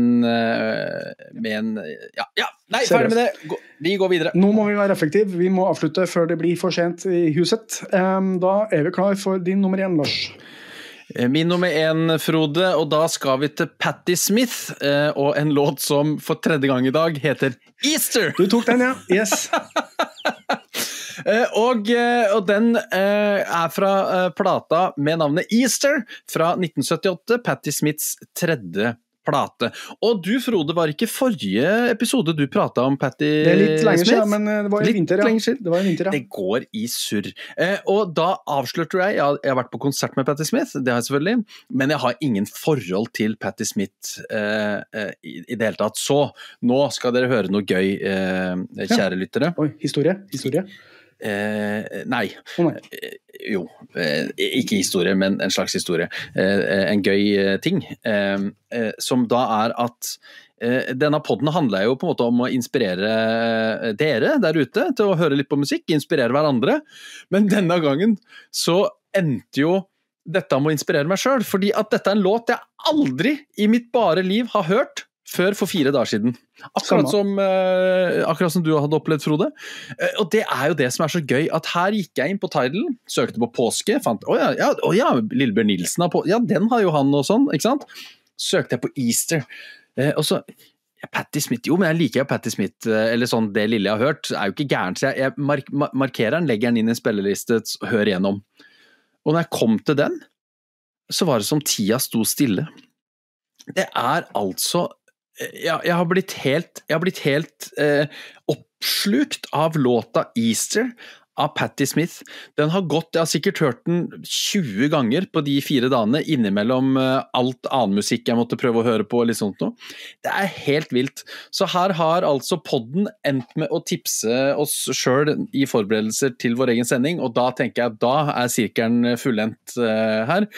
nei, ferdig med det. Vi går videre. Nå må vi være effektive. Vi må avslutte før det blir for sent i huset. Da er vi klar for din nummer 1, Lars. Min nummer 1, Frode, og da skal vi til Patti Smith, og en låt som for 3. gang i dag heter Easter. Du tok den, ja. Yes. Og den er fra plata med navnet Easter fra 1978, Patti Smiths 3. plate. Og du, Frode, var ikke forrige episode du pratet om Patti Smith? Det er litt lenger siden, men det var i vinter, ja. Det går i surr. Og da avslørte jeg har vært på konsert med Patti Smith, det har jeg selvfølgelig, men jeg har ingen forhold til Patti Smith i det hele tatt. Så nå skal dere høre noe gøy, kjære lyttere. Oi, historie. Nei. Nei. Jo, ikke historie, men en slags historie. En gøy ting, som da at denne podden handler jo på en måte om å inspirere dere der ute til å høre litt på musikk, inspirere hverandre, men denne gangen så endte jo dette med å inspirere meg selv, fordi at dette en låt jeg aldri i mitt bare liv har hørt før for 4 dager siden. Akkurat som du hadde opplevd, Frode. Og det jo det som så gøy, at her gikk jeg inn på Tidal, søkte på påske, fant, Lillebjørn Nilsen har på, den har jo han og sånn, ikke sant? Søkte jeg på Easter, og så Patti Smith, jo, men jeg liker jo Patti Smith, eller sånn, det lille jeg har hørt, jo ikke gærent, så jeg markerer den, legger den inn i en spilleliste, hører igjennom. Og når jeg kom til den, så var det som tida sto stille. Det altså, jeg har blitt helt oppslukt av låta Easter av Patti Smith. Den har gått, jeg har sikkert hørt den 20 ganger på de 4 dagene, innimellom alt annen musikk jeg måtte prøve å høre på, eller sånt noe. Det helt vilt. Så her har altså podden endt med å tipse oss selv i forberedelser til vår egen sending, og da tenker jeg at da sirkelen fullendt her.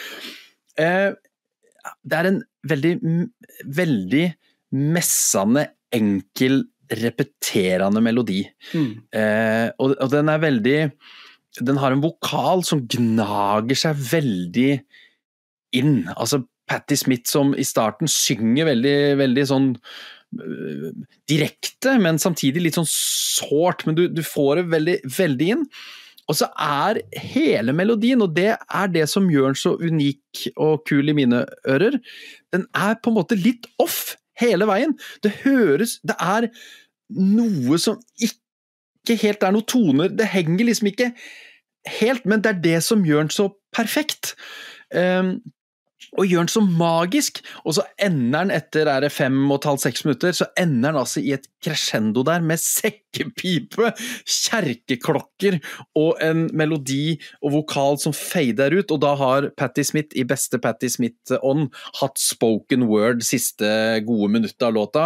Det en veldig, veldig messende, enkel, repeterende melodi. Og den veldig, den har en vokal som gnager seg veldig inn. Altså Patti Smith som i starten synger veldig, veldig sånn direkte, men samtidig litt sånn sårt, men du får det veldig, veldig inn. Og så hele melodien, og det det som gjør den så unik og kul i mine ører, den på en måte litt off hele veien. Det høres, det noe som ikke helt noen toner, det henger liksom ikke helt, men det det som gjør den så perfekt. Og gjør den så magisk, og så ender den etter 5,5-6 minutter, så ender den altså i et crescendo der med sekkepipe, kjerkeklokker og en melodi og vokal som fader ut, og da har Patti Smith i beste Patti Smith-ånd hatt spoken word siste gode minuttet av låta.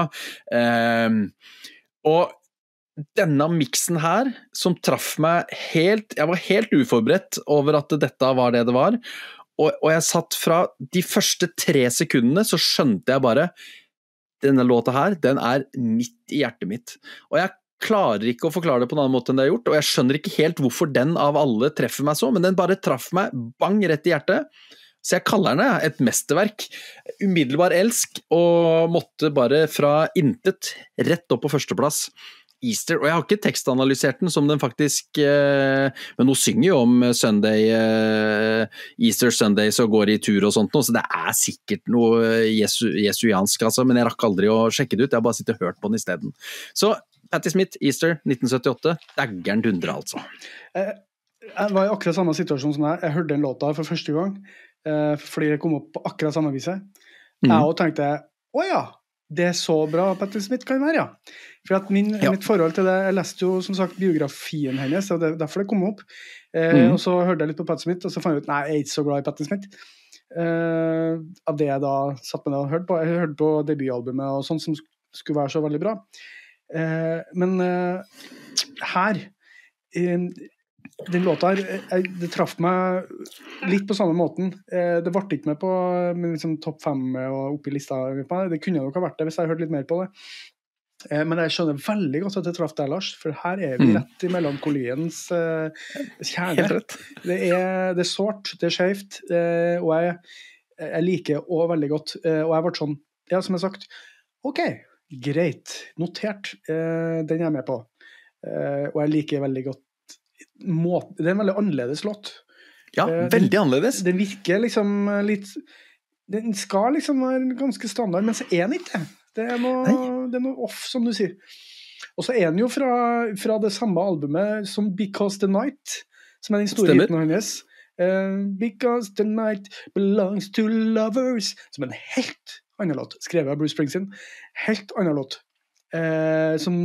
Og denne mixen her, som traff meg jeg var helt uforberedt over at dette var det var, og jeg satt fra de første 3 sekundene, så skjønte jeg bare, denne låta her, den midt i hjertet mitt. Og jeg klarer ikke å forklare det på en annen måte enn det jeg har gjort, og jeg skjønner ikke helt hvorfor den av alle treffer meg så, men den bare traff meg bang rett i hjertet. Så jeg kaller den et mesterverk. Umiddelbar elsk, og måtte bare fra intet rett opp på førsteplass. Easter, og jeg har ikke tekstanalysert den som den faktisk, men hun synger jo om Sunday, Easter Sunday, så går det i tur og sånt noe, så det sikkert noe jesuiansk, altså, men jeg rakk aldri å sjekke det ut, jeg har bare sittet og hørt på den i stedet. Så Patti Smith, Easter, 1978, daggeren dundre altså. Jeg var i akkurat samme situasjon som jeg hørte den låta for første gang, fordi det kom opp på akkurat samme viset. Jeg også tenkte, åja, det så bra Patti Smith kan være, ja. For at mitt forhold til det, jeg leste jo som sagt biografien hennes, og det derfor det kom opp. Og så hørte jeg litt på Patti Smith, og så fant jeg ut, nei, jeg ikke så glad i Patti Smith. Av det jeg da satt med og hørte på. Jeg hørte på debutalbumet og sånt som skulle være så veldig bra. Men her, den låta her, det traff meg litt på samme måten. Det ble ikke med på liksom, topp 5 og oppe i lista. Det kunne nok ha vært det hvis jeg hørte litt mer på det. Men jeg skjønner veldig godt at det traff deg, Lars, for her vi rett i melankoliens kjerne. Det sårt, det skjevt, og jeg liker også veldig godt. Og jeg ble sånn, ja, som jeg har sagt, ok, greit, notert, den jeg med på. Og jeg liker veldig godt det en veldig annerledes låt. Ja, veldig annerledes. Den virker liksom litt, den skal liksom være ganske standard, men så den ikke det. Det noe off, som du sier. Og så den jo fra det samme albumet som Because the Night, som den store hiten hennes. Because the night belongs to lovers, som en helt annen låt, skrevet av Bruce Springsteen. Helt annen låt. Som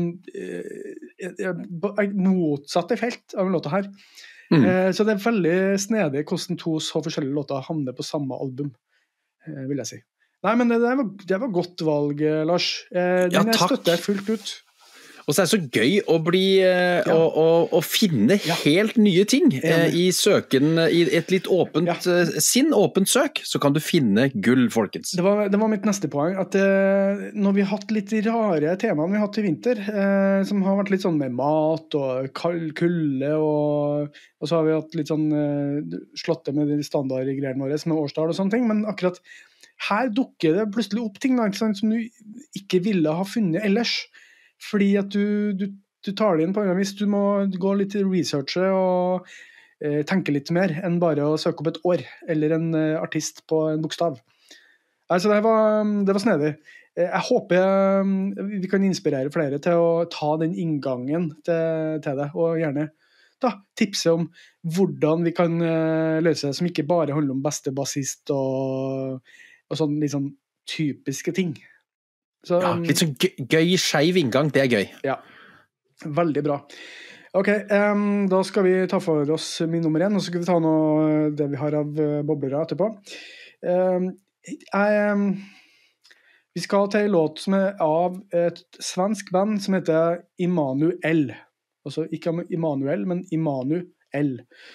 motsatte felt av en låta her. Så det veldig snedig hvordan 2 så forskjellige låter havner på samme album, vil jeg si. Nei, men det var godt valg, Lars. Den jeg støtter fullt ut. Og så er det så gøy å bli å finne helt nye ting i søken, i et litt åpent åpent søk, så kan du finne gull, folkens. Det var mitt neste poeng, at når vi har hatt litt rare temaene vi har hatt i vinter, som har vært litt sånn med mat og kulde, og så har vi hatt litt sånn slått det med de standardgreiene våre, med årstall og sånne ting, men akkurat her dukker det plutselig opp ting som du ikke ville ha funnet ellers. Fordi at du tar det inn på en vis, du må gå litt i researche og tenke litt mer enn bare å søke opp et år eller en artist på en bokstav. Altså det var snedig. Jeg håper vi kan inspirere flere til å ta den inngangen til det, og gjerne da tipse om hvordan vi kan løse det som ikke bare handler om beste bassist og sånn litt sånn typiske ting. Så, litt sånn gøy, skeiv inngang, det er gøy. Ja, veldig bra. Ok, da skal vi ta for oss min nummer 1, og så skal vi ta noe det vi har av boblere etterpå. Vi skal til en låt som er av et svensk band som heter Immanuel. Altså ikke Immanuel, men Immanuel.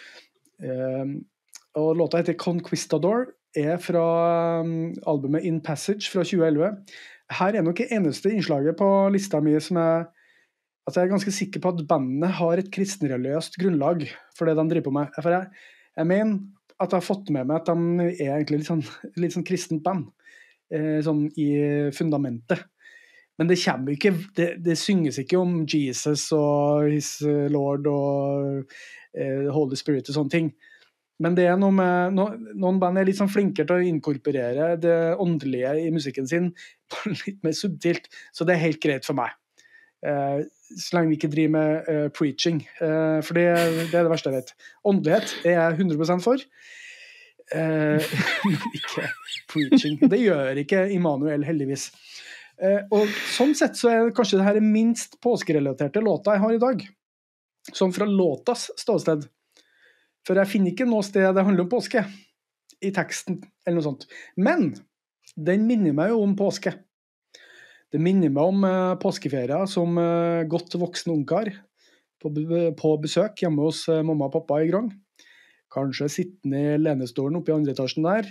Og låta heter Conquistador, er fra albumet In Passage fra 2011. Her er nok det eneste innslaget på lista mi som at jeg er ganske sikker på at bandet har et kristenreligiøst grunnlag for det de driver på med. For jeg mener at jeg har fått med meg at de er egentlig litt sånn kristent band, sånn i fundamentet. Men det kommer ikke, det synges ikke om Jesus og His Lord og Holy Spirit og sånne ting. Men det er noe med, noen band er litt sånn flinkere til å inkorporere det åndelige i musikken sin, litt mer subtilt, så det er helt greit for meg. Så lenge vi ikke driver med preaching, for det er det verste jeg vet. Åndelighet er jeg 100% for, ikke preaching. Det gjør ikke Immanuel, heldigvis. Og sånn sett så er kanskje det her minst påskerelaterte låta jeg har i dag, sånn fra låtas ståsted. For jeg finner ikke noe sted det handler om påske i teksten eller noe sånt. Men den minner meg jo om påske. Det minner meg om påskeferier som godt voksen ungkar på besøk hjemme hos mamma og pappa i Grong. Kanskje sittende i lenestolen oppe i andre etasjen der,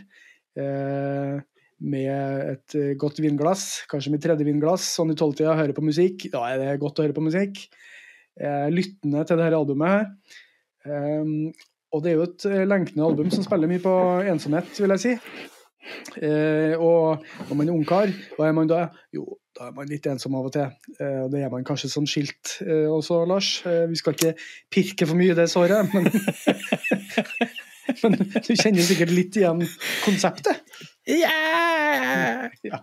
med et godt vinglass, kanskje mitt tredje vinglass, sånn i 12-tida, høre på musikk. Da er det godt å høre på musikk. Lyttende til dette albumet her. Og det er jo et lenkende album som spiller mye på ensomhet, vil jeg si. Og når man er ungkar, hva er man da? Jo, da er man litt ensom av og til. Og det er man kanskje som skilt også, Lars. Vi skal ikke pirke for mye i det såret, men, men du kjenner sikkert litt igjen konseptet. Yeah! Ja.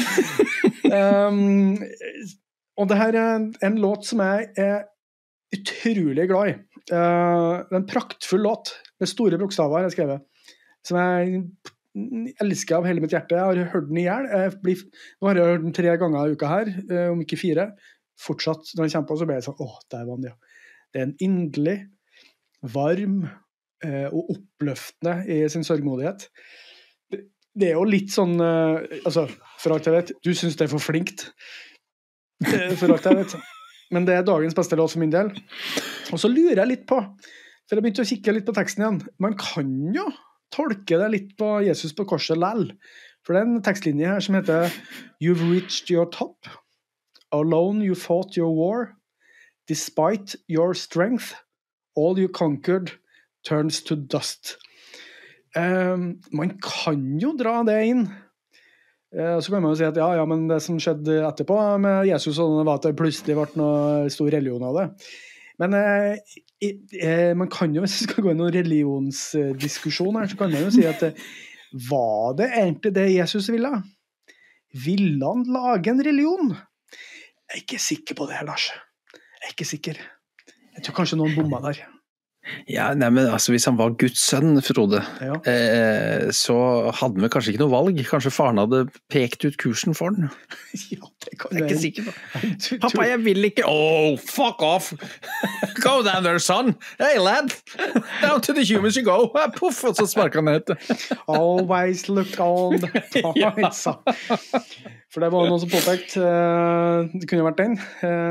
Og det her er en låt som jeg er utrolig glad i. Det er en praktfull låt med store bokstaver jeg har skrevet, som jeg elsker av hele mitt hjerte. Jeg har hørt den i hjel. Nå har jeg hørt den 3 ganger i uka her, om ikke 4. Fortsatt, når den kommer på, så blir jeg sånn, det er vanlig. Det er en inderlig, varm og oppløftende i sin sørgmodighet. Det er jo litt sånn, altså, for alt jeg vet, du synes det er for flinkt. For alt jeg vet. Men det er dagens beste låt for min del. Og så lurer jeg litt på, for jeg begynte å kikke litt på teksten igjen, man kan jo tolke det litt på Jesus på korset lell. For det er en tekstlinje her som heter You've reached your top. Alone you fought your war. Despite your strength, all you conquered turns to dust. Man kan jo dra det inn. Så kan man jo si at ja, men det som skjedde etterpå med Jesus var at det plutselig ble noe stor religion av det. Men man kan jo, hvis vi skal gå i noen religionsdiskusjon her, så kan man jo si at var det egentlig det Jesus ville? Ville han lage en religion? Jeg er ikke sikker på det, Lars. Jeg er ikke sikker. Jeg tror kanskje noen bomma der. Ja, nei, men altså hvis han var Guds sønn, Frode, så hadde vi kanskje ikke noe valg. Kanskje faren hadde pekt ut kursen for den. Ja, det kan jeg er ikke sikker på. Pappa, jeg vil ikke. Oh, fuck off! Go down there, son! Hey, lad! Down to the humans you go! Puff, og så sparker han ned. Always look on the bright side. For det var noen som påpekt, det kunne vært den.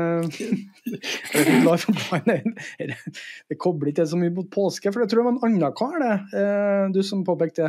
Det kobler ikke så mye mot påske, for jeg tror det var en annen kar, det. Du som påpekte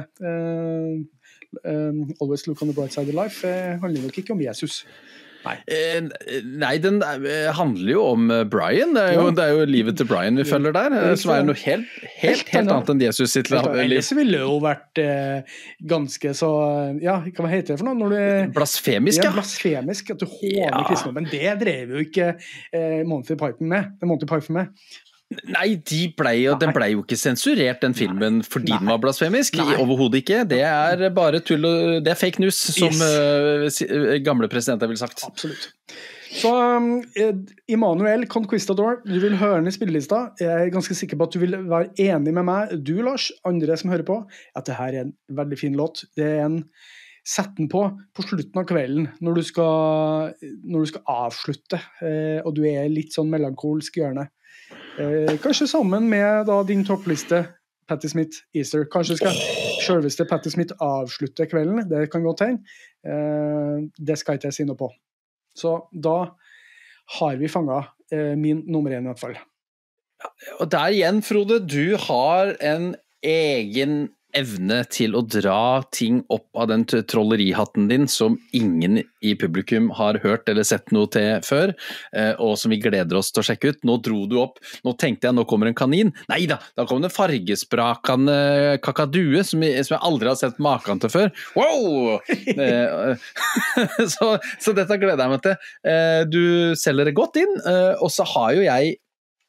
Always Look on the Bright Side of Life, handler nok ikke om Jesus. Nei, den handler jo om Brian. Det er jo livet til Brian vi følger der, som er noe helt annet enn Jesus sitt liv. Ellers ville jo vært ganske så, ja, hva heter det for noe? Når du, blasfemisk, ja. Blasfemisk, at du håner kristendommen. Det drev jo ikke Monty Python med. Nei, den ble jo ikke sensurert, den filmen, fordi den var blasfemisk. Overhodet ikke. Det er bare tull, det er fake news, som gamle presidenter ville sagt. Absolutt. Så Immanuel Conquistador, du vil høre den i spillelista. Jeg er ganske sikker på at du vil være enig med meg, du Lars, andre som hører på, at det her er en veldig fin låt. Det er sett den på slutten av kvelden, når du skal avslutte, og du er litt sånn melankolsk hjørne. Kanskje sammen med da din toppliste Patti Smith Easter. Kanskje skal selveste Patti Smith avslutte kvelden. Det kan godt hende. Det skal ikke jeg si noe på. Så da har vi fanget min nummer 1 i hvert fall. Og der igjen, Frode, du har en egen evne til å dra ting opp av den trollerihatten din som ingen i publikum har hørt eller sett noe til før, og som vi gleder oss til å sjekke ut. Nå dro du opp, nå tenkte jeg nå kommer en kanin. Neida, da kom det en fargesprakende kakadue som jeg aldri har sett maken til før. Wow! så dette gleder jeg meg til. Du selger det godt inn, og så har jo jeg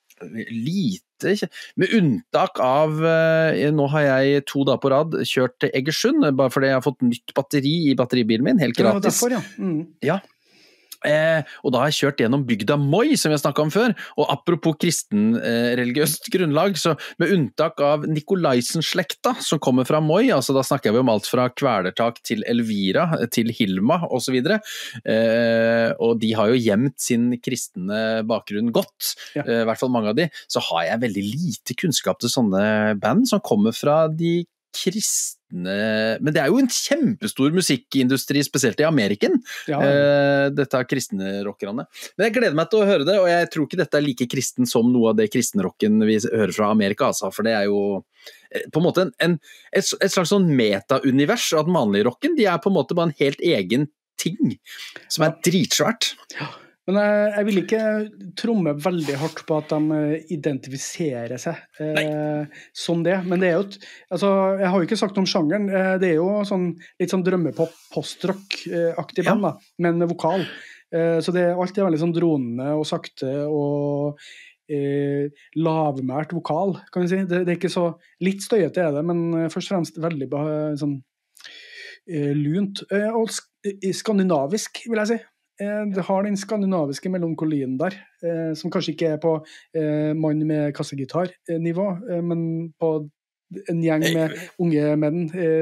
med unntak av nå har jeg 2 dager på rad kjørt til Egersund, bare fordi jeg har fått nytt batteri i batteribilen min, helt gratis. Ja, derfor, ja. Og da har jeg kjørt gjennom bygda Moi, som jeg snakket om før, og apropos kristen religiøst grunnlag, så med unntak av Nikolaisen-slekta som kommer fra Moi, altså da snakker vi om alt fra Kvelertak til Elvira, til Hilma og så videre, og de har jo gjemt sin kristne bakgrunn godt, i hvert fall mange av de, så har jeg veldig lite kunnskap til sånne band som kommer fra de kristne, men det er jo en kjempestor musikkindustri, spesielt i Ameriken, dette er kristne rockerne. Men jeg gleder meg til å høre det, og jeg tror ikke dette er like kristen som noe av det kristenrocken vi hører fra Amerika, altså, for det er jo på en måte et slags sånn meta-univers av den vanlige rocken. De er på en måte bare en helt egen ting, som er dritsvært. Ja. Men jeg vil ikke tromme veldig hardt på at de identifiserer seg som det. Men det er jo altså, jeg har jo ikke sagt om sjangeren. Det er jo sånn, litt sånn drømmepop, postrock-aktig band, da, men med vokal. Så alt er veldig sånn dronende og sakte og lavmært vokal, kan vi si. Det er ikke så litt støyete er det, men først og fremst veldig sånn lunt. Og skandinavisk, vil jeg si. Det har den skandinaviske melankolien der, som kanskje ikke er på mann med kassegitar-nivå, men på en gjeng med unge menn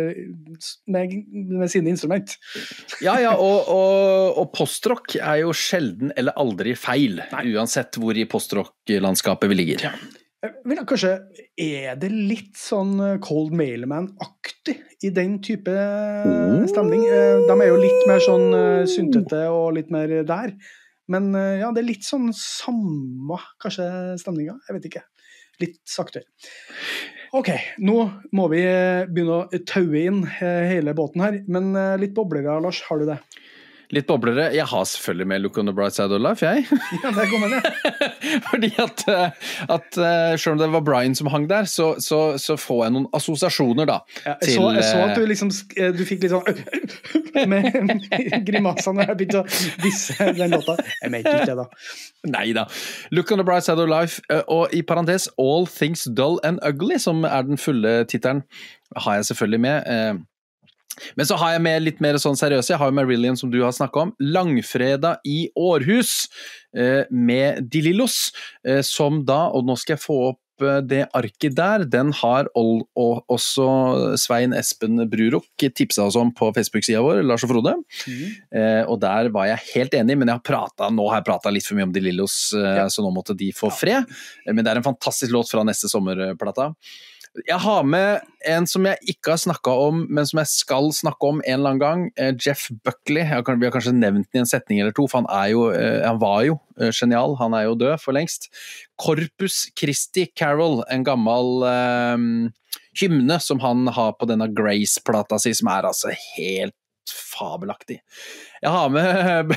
med sine instrument. Ja, og postrock er jo sjelden eller aldri feil, uansett hvor i postrock-landskapet vi ligger. Ja. Kanskje er det litt sånn Cold Mailman-aktig i den type stemning. De er jo litt mer sånn syntete og litt mer der. Men ja, det er litt sånn samme kanskje stemninga. Jeg vet ikke. Litt saktere. Ok, nå må vi begynne å taue inn hele båten her. Men litt boblere, Lars, har du det? Litt boblere. Jeg har selvfølgelig med Look on the Bright Side of Life, jeg. Ja, det kommer det. Fordi at selv om det var Brian som hang der, så får jeg noen assosiasjoner da. Ja, jeg så at du fikk litt sånn med grimasene når jeg begynte å disse den låta. Jeg mente ikke det da. Neida. Look on the Bright Side of Life, og i parentes All Things Dull and Ugly, som er den fulle titelen, har jeg selvfølgelig med. Men så har jeg med litt mer sånn seriøse. Jeg har jo Marillion, som du har snakket om. Langfredag i Århus med De Lillos, som da, og nå skal jeg få opp det arket der, den har også Svein Espen Brurok tipset oss om på Facebook-siden vår, Lars og Frode. Og der var jeg helt enig, men nå har jeg pratet litt for mye om De Lillos, så nå måtte de få fred. Men det er en fantastisk låt fra neste sommerplata. Jeg har med en som jeg ikke har snakket om, men som jeg skal snakke om en eller annen gang. Jeff Buckley. Vi har kanskje nevnt den i en setning eller to, for han var jo genial. Han er jo død for lengst. Corpus Christi Carol, en gammel hymne som han har på denne Grace-plata si, som er altså helt fabelaktig. Jeg har med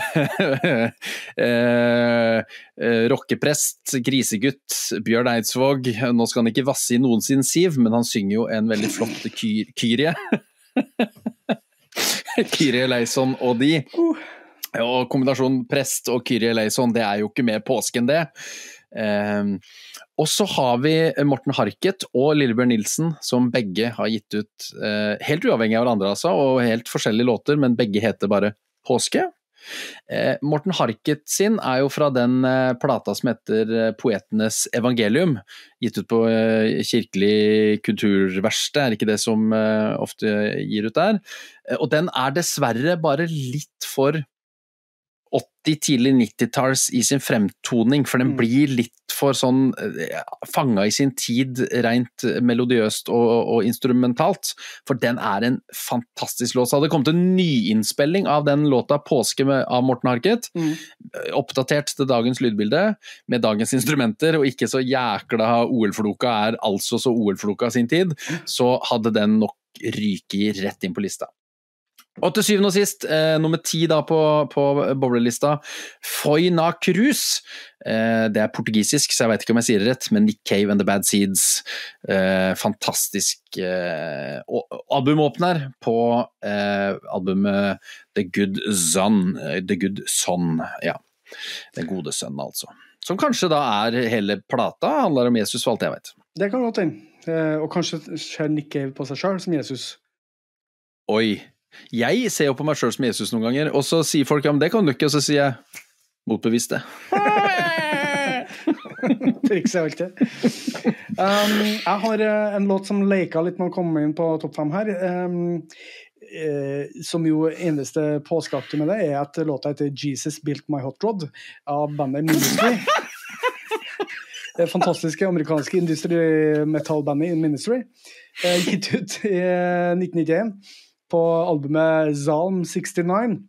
rockeprest, grisegutt, Bjørn Eidsvåg. Nå skal han ikke vasse i noen sin siv, men han synger jo en veldig flott kyrie. Kyrie Eleison og de. Og kombinasjonen prest og Kyrie Eleison, det er jo ikke mer påske enn det. Og så har vi Morten Harket og Lillebjørn Nilsen, som begge har gitt ut helt uavhengig av hverandre altså, og helt forskjellige låter, men begge heter bare Påske. Morten Harket sin er jo fra den plata som heter Poetenes Evangelium, gitt ut på Kirkelig Kulturverksted, er ikke det som ofte gir ut der. Og den er dessverre bare litt for 80, tidlig 90-talls i sin fremtoning, for den blir litt for sånn fanget i sin tid, rent melodiøst og instrumentalt, for den er en fantastisk låt. Så hadde det kommet en nyinnspilling av den låta Påske av Morten Harket, oppdatert til dagens lydbilde, med dagens instrumenter, og ikke så jækla OL-floka altså så OL-floka sin tid, så hadde den nok ryket rett inn på lista. Og til syvende og sist, nummer 10 da på boblelista, Foi na Cruz. Det er portugisisk, så jeg vet ikke om jeg sier det rett, men Nick Cave and the Bad Seeds. Fantastisk albumåpner på albumet The Good Son, ja. Den gode sønnen altså. Som kanskje da hele plata handler om Jesus, for alt jeg vet. Det kan godt hende. Og kanskje ser Nick Cave på seg selv som Jesus. Oi. Jeg ser jo på meg selv som Jesus noen ganger, og så sier folk, ja, men det kan du ikke, og så sier jeg, motbevist det. Trikset alltid. Jeg har en låt som leker litt med å komme inn på topp 5 her, som jo eneste påskakte med det at låta heter Jesus Built My Hot Rod av bandet Ministry. Det fantastiske amerikanske industri-metallbandet Ministry, gitt ut i 1991 på albumet Psalm 69.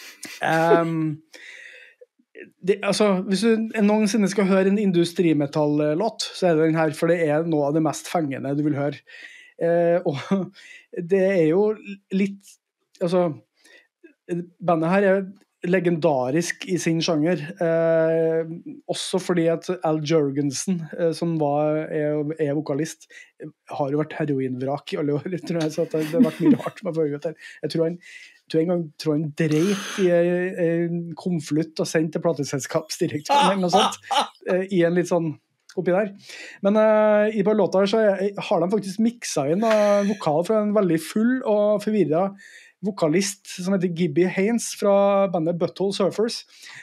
Altså, hvis du noensinne skal høre en industrimetall-låt, så det den her, for det noe av det mest fengende du vil høre. Og det jo litt, altså, bandet her legendarisk i sin sjanger, også fordi at Al Jourgensen, som vokalist, har jo vært heroinvrak i alle år, tror jeg, så det har vært mye rart med foregått her. Jeg tror han dreit i en konvolutt og sendt til plateselskapsdirektøren eller noe sånt, i en litt sånn oppi der. Men i på låta her så har de faktisk mixet inn vokal fra en veldig full og forvirret vokalist som heter Gibby Haynes fra bandet Butthole Surfers.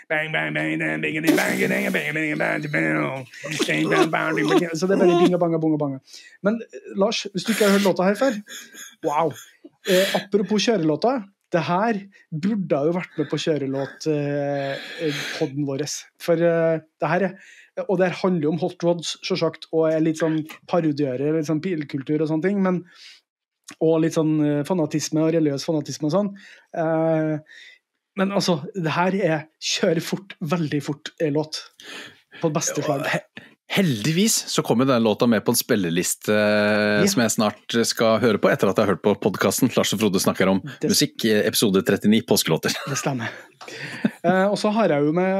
Så det bare bing og bang og bong og bang. Men Lars, hvis du ikke har hørt låta her før, wow! Apropos kjørelåta, det her burde jo vært med på kjørelåt-podden vår. For det her og det handler jo om hot rods, så sagt, og litt sånn parodierer, litt sånn bilkultur og sånne ting, men og litt sånn fanatisme og religiøs fanatisme og sånn. Men altså, det her kjører fort, veldig fort låt på beste slag. Heldigvis så kommer den låta med på en spilleliste som jeg snart skal høre på etter at jeg har hørt på podcasten Lars og Frode snakker om musikk, episode 39, påskelåter. Det stemmer. Og så har jeg jo med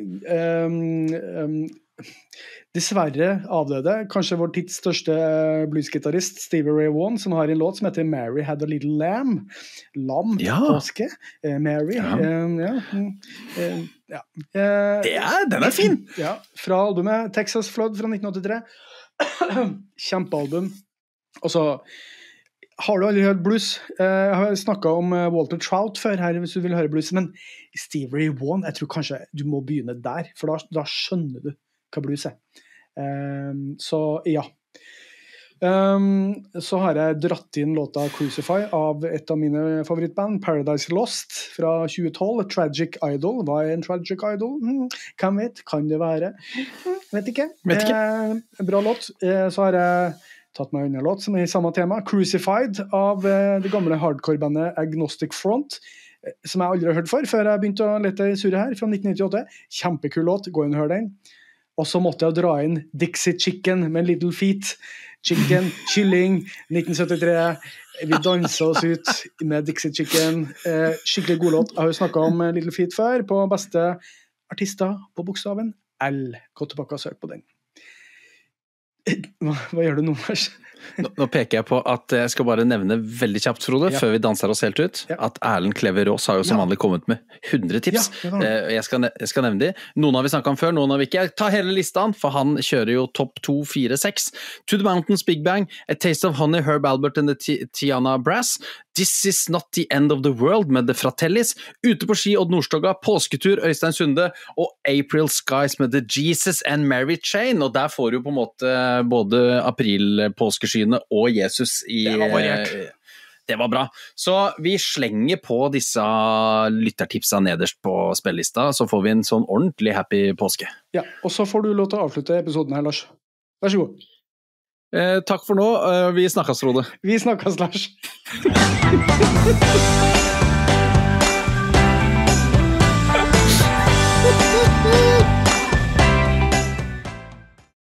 dessverre avdøde, kanskje vår tids største bluesgitarist Stevie Ray Vaughan, som har en låt som heter Mary Had a Little Lamb. Lam, påske, Mary. Den fin! Ja, fra albumet Texas Flood fra 1983. Kjempealbum. Og så har du aldri hørt blues? Jeg har snakket om Walter Trout før her, hvis du vil høre blues, men Stevie Ray Vaughan, jeg tror kanskje du må begynne der, for da skjønner du hva blues så ja. Så har jeg dratt inn låta Crucify av et av mine favorittband, Paradise Lost fra 2012, Tragic Idol. Hva en Tragic Idol? Hvem vet? Kan det være? Vet ikke. Bra låt. Så har jeg tatt meg en låt som I samme tema, Crucified av det gamle hardcore-bandet Agnostic Front, som jeg aldri har hørt før jeg begynte å lete I surret her, fra 1998. Kjempekul låt, gå inn og hør den. Og så måtte jeg dra inn Dixie Chicken med Little Feet. Chicken, kylling, 1973. Vi danset oss ut med Dixie Chicken. Skikkelig god låt. Jeg har jo snakket om Little Feet før, på beste artister på bokstaven L. Gå tilbake og søk på den. Hva gjør du nå, Lars? Nå peker jeg på at jeg skal bare nevne veldig kjapt, Frode, før vi danser oss helt ut, at Erlend Klever Rås har jo som vanlig kommet med 100 tips. Jeg skal nevne de. Noen har vi snakket om før, noen har vi ikke. Jeg tar hele listan, for han kjører jo topp 2, 4, 6. To the Mountains, Big Bang, A Taste of Honey, Herb Albert and the Tiana Brass, This is Not the End of the World med The Fratellis, Ute på ski Odd Nordstoga, Påsketur Øystein Sunde og April Skies med The Jesus and Mary Chain, og der får du på en måte både april-påskeskyene og Jesus I... Det var bra. Så vi slenger på disse lyttertipsa nederst på spillelista, så får vi en sånn ordentlig happy påske. Ja, og så får du lov til å avslutte episoden her, Lars. Vær så god. Takk for nå. Vi snakkes, Frode. Vi snakkes, Lars.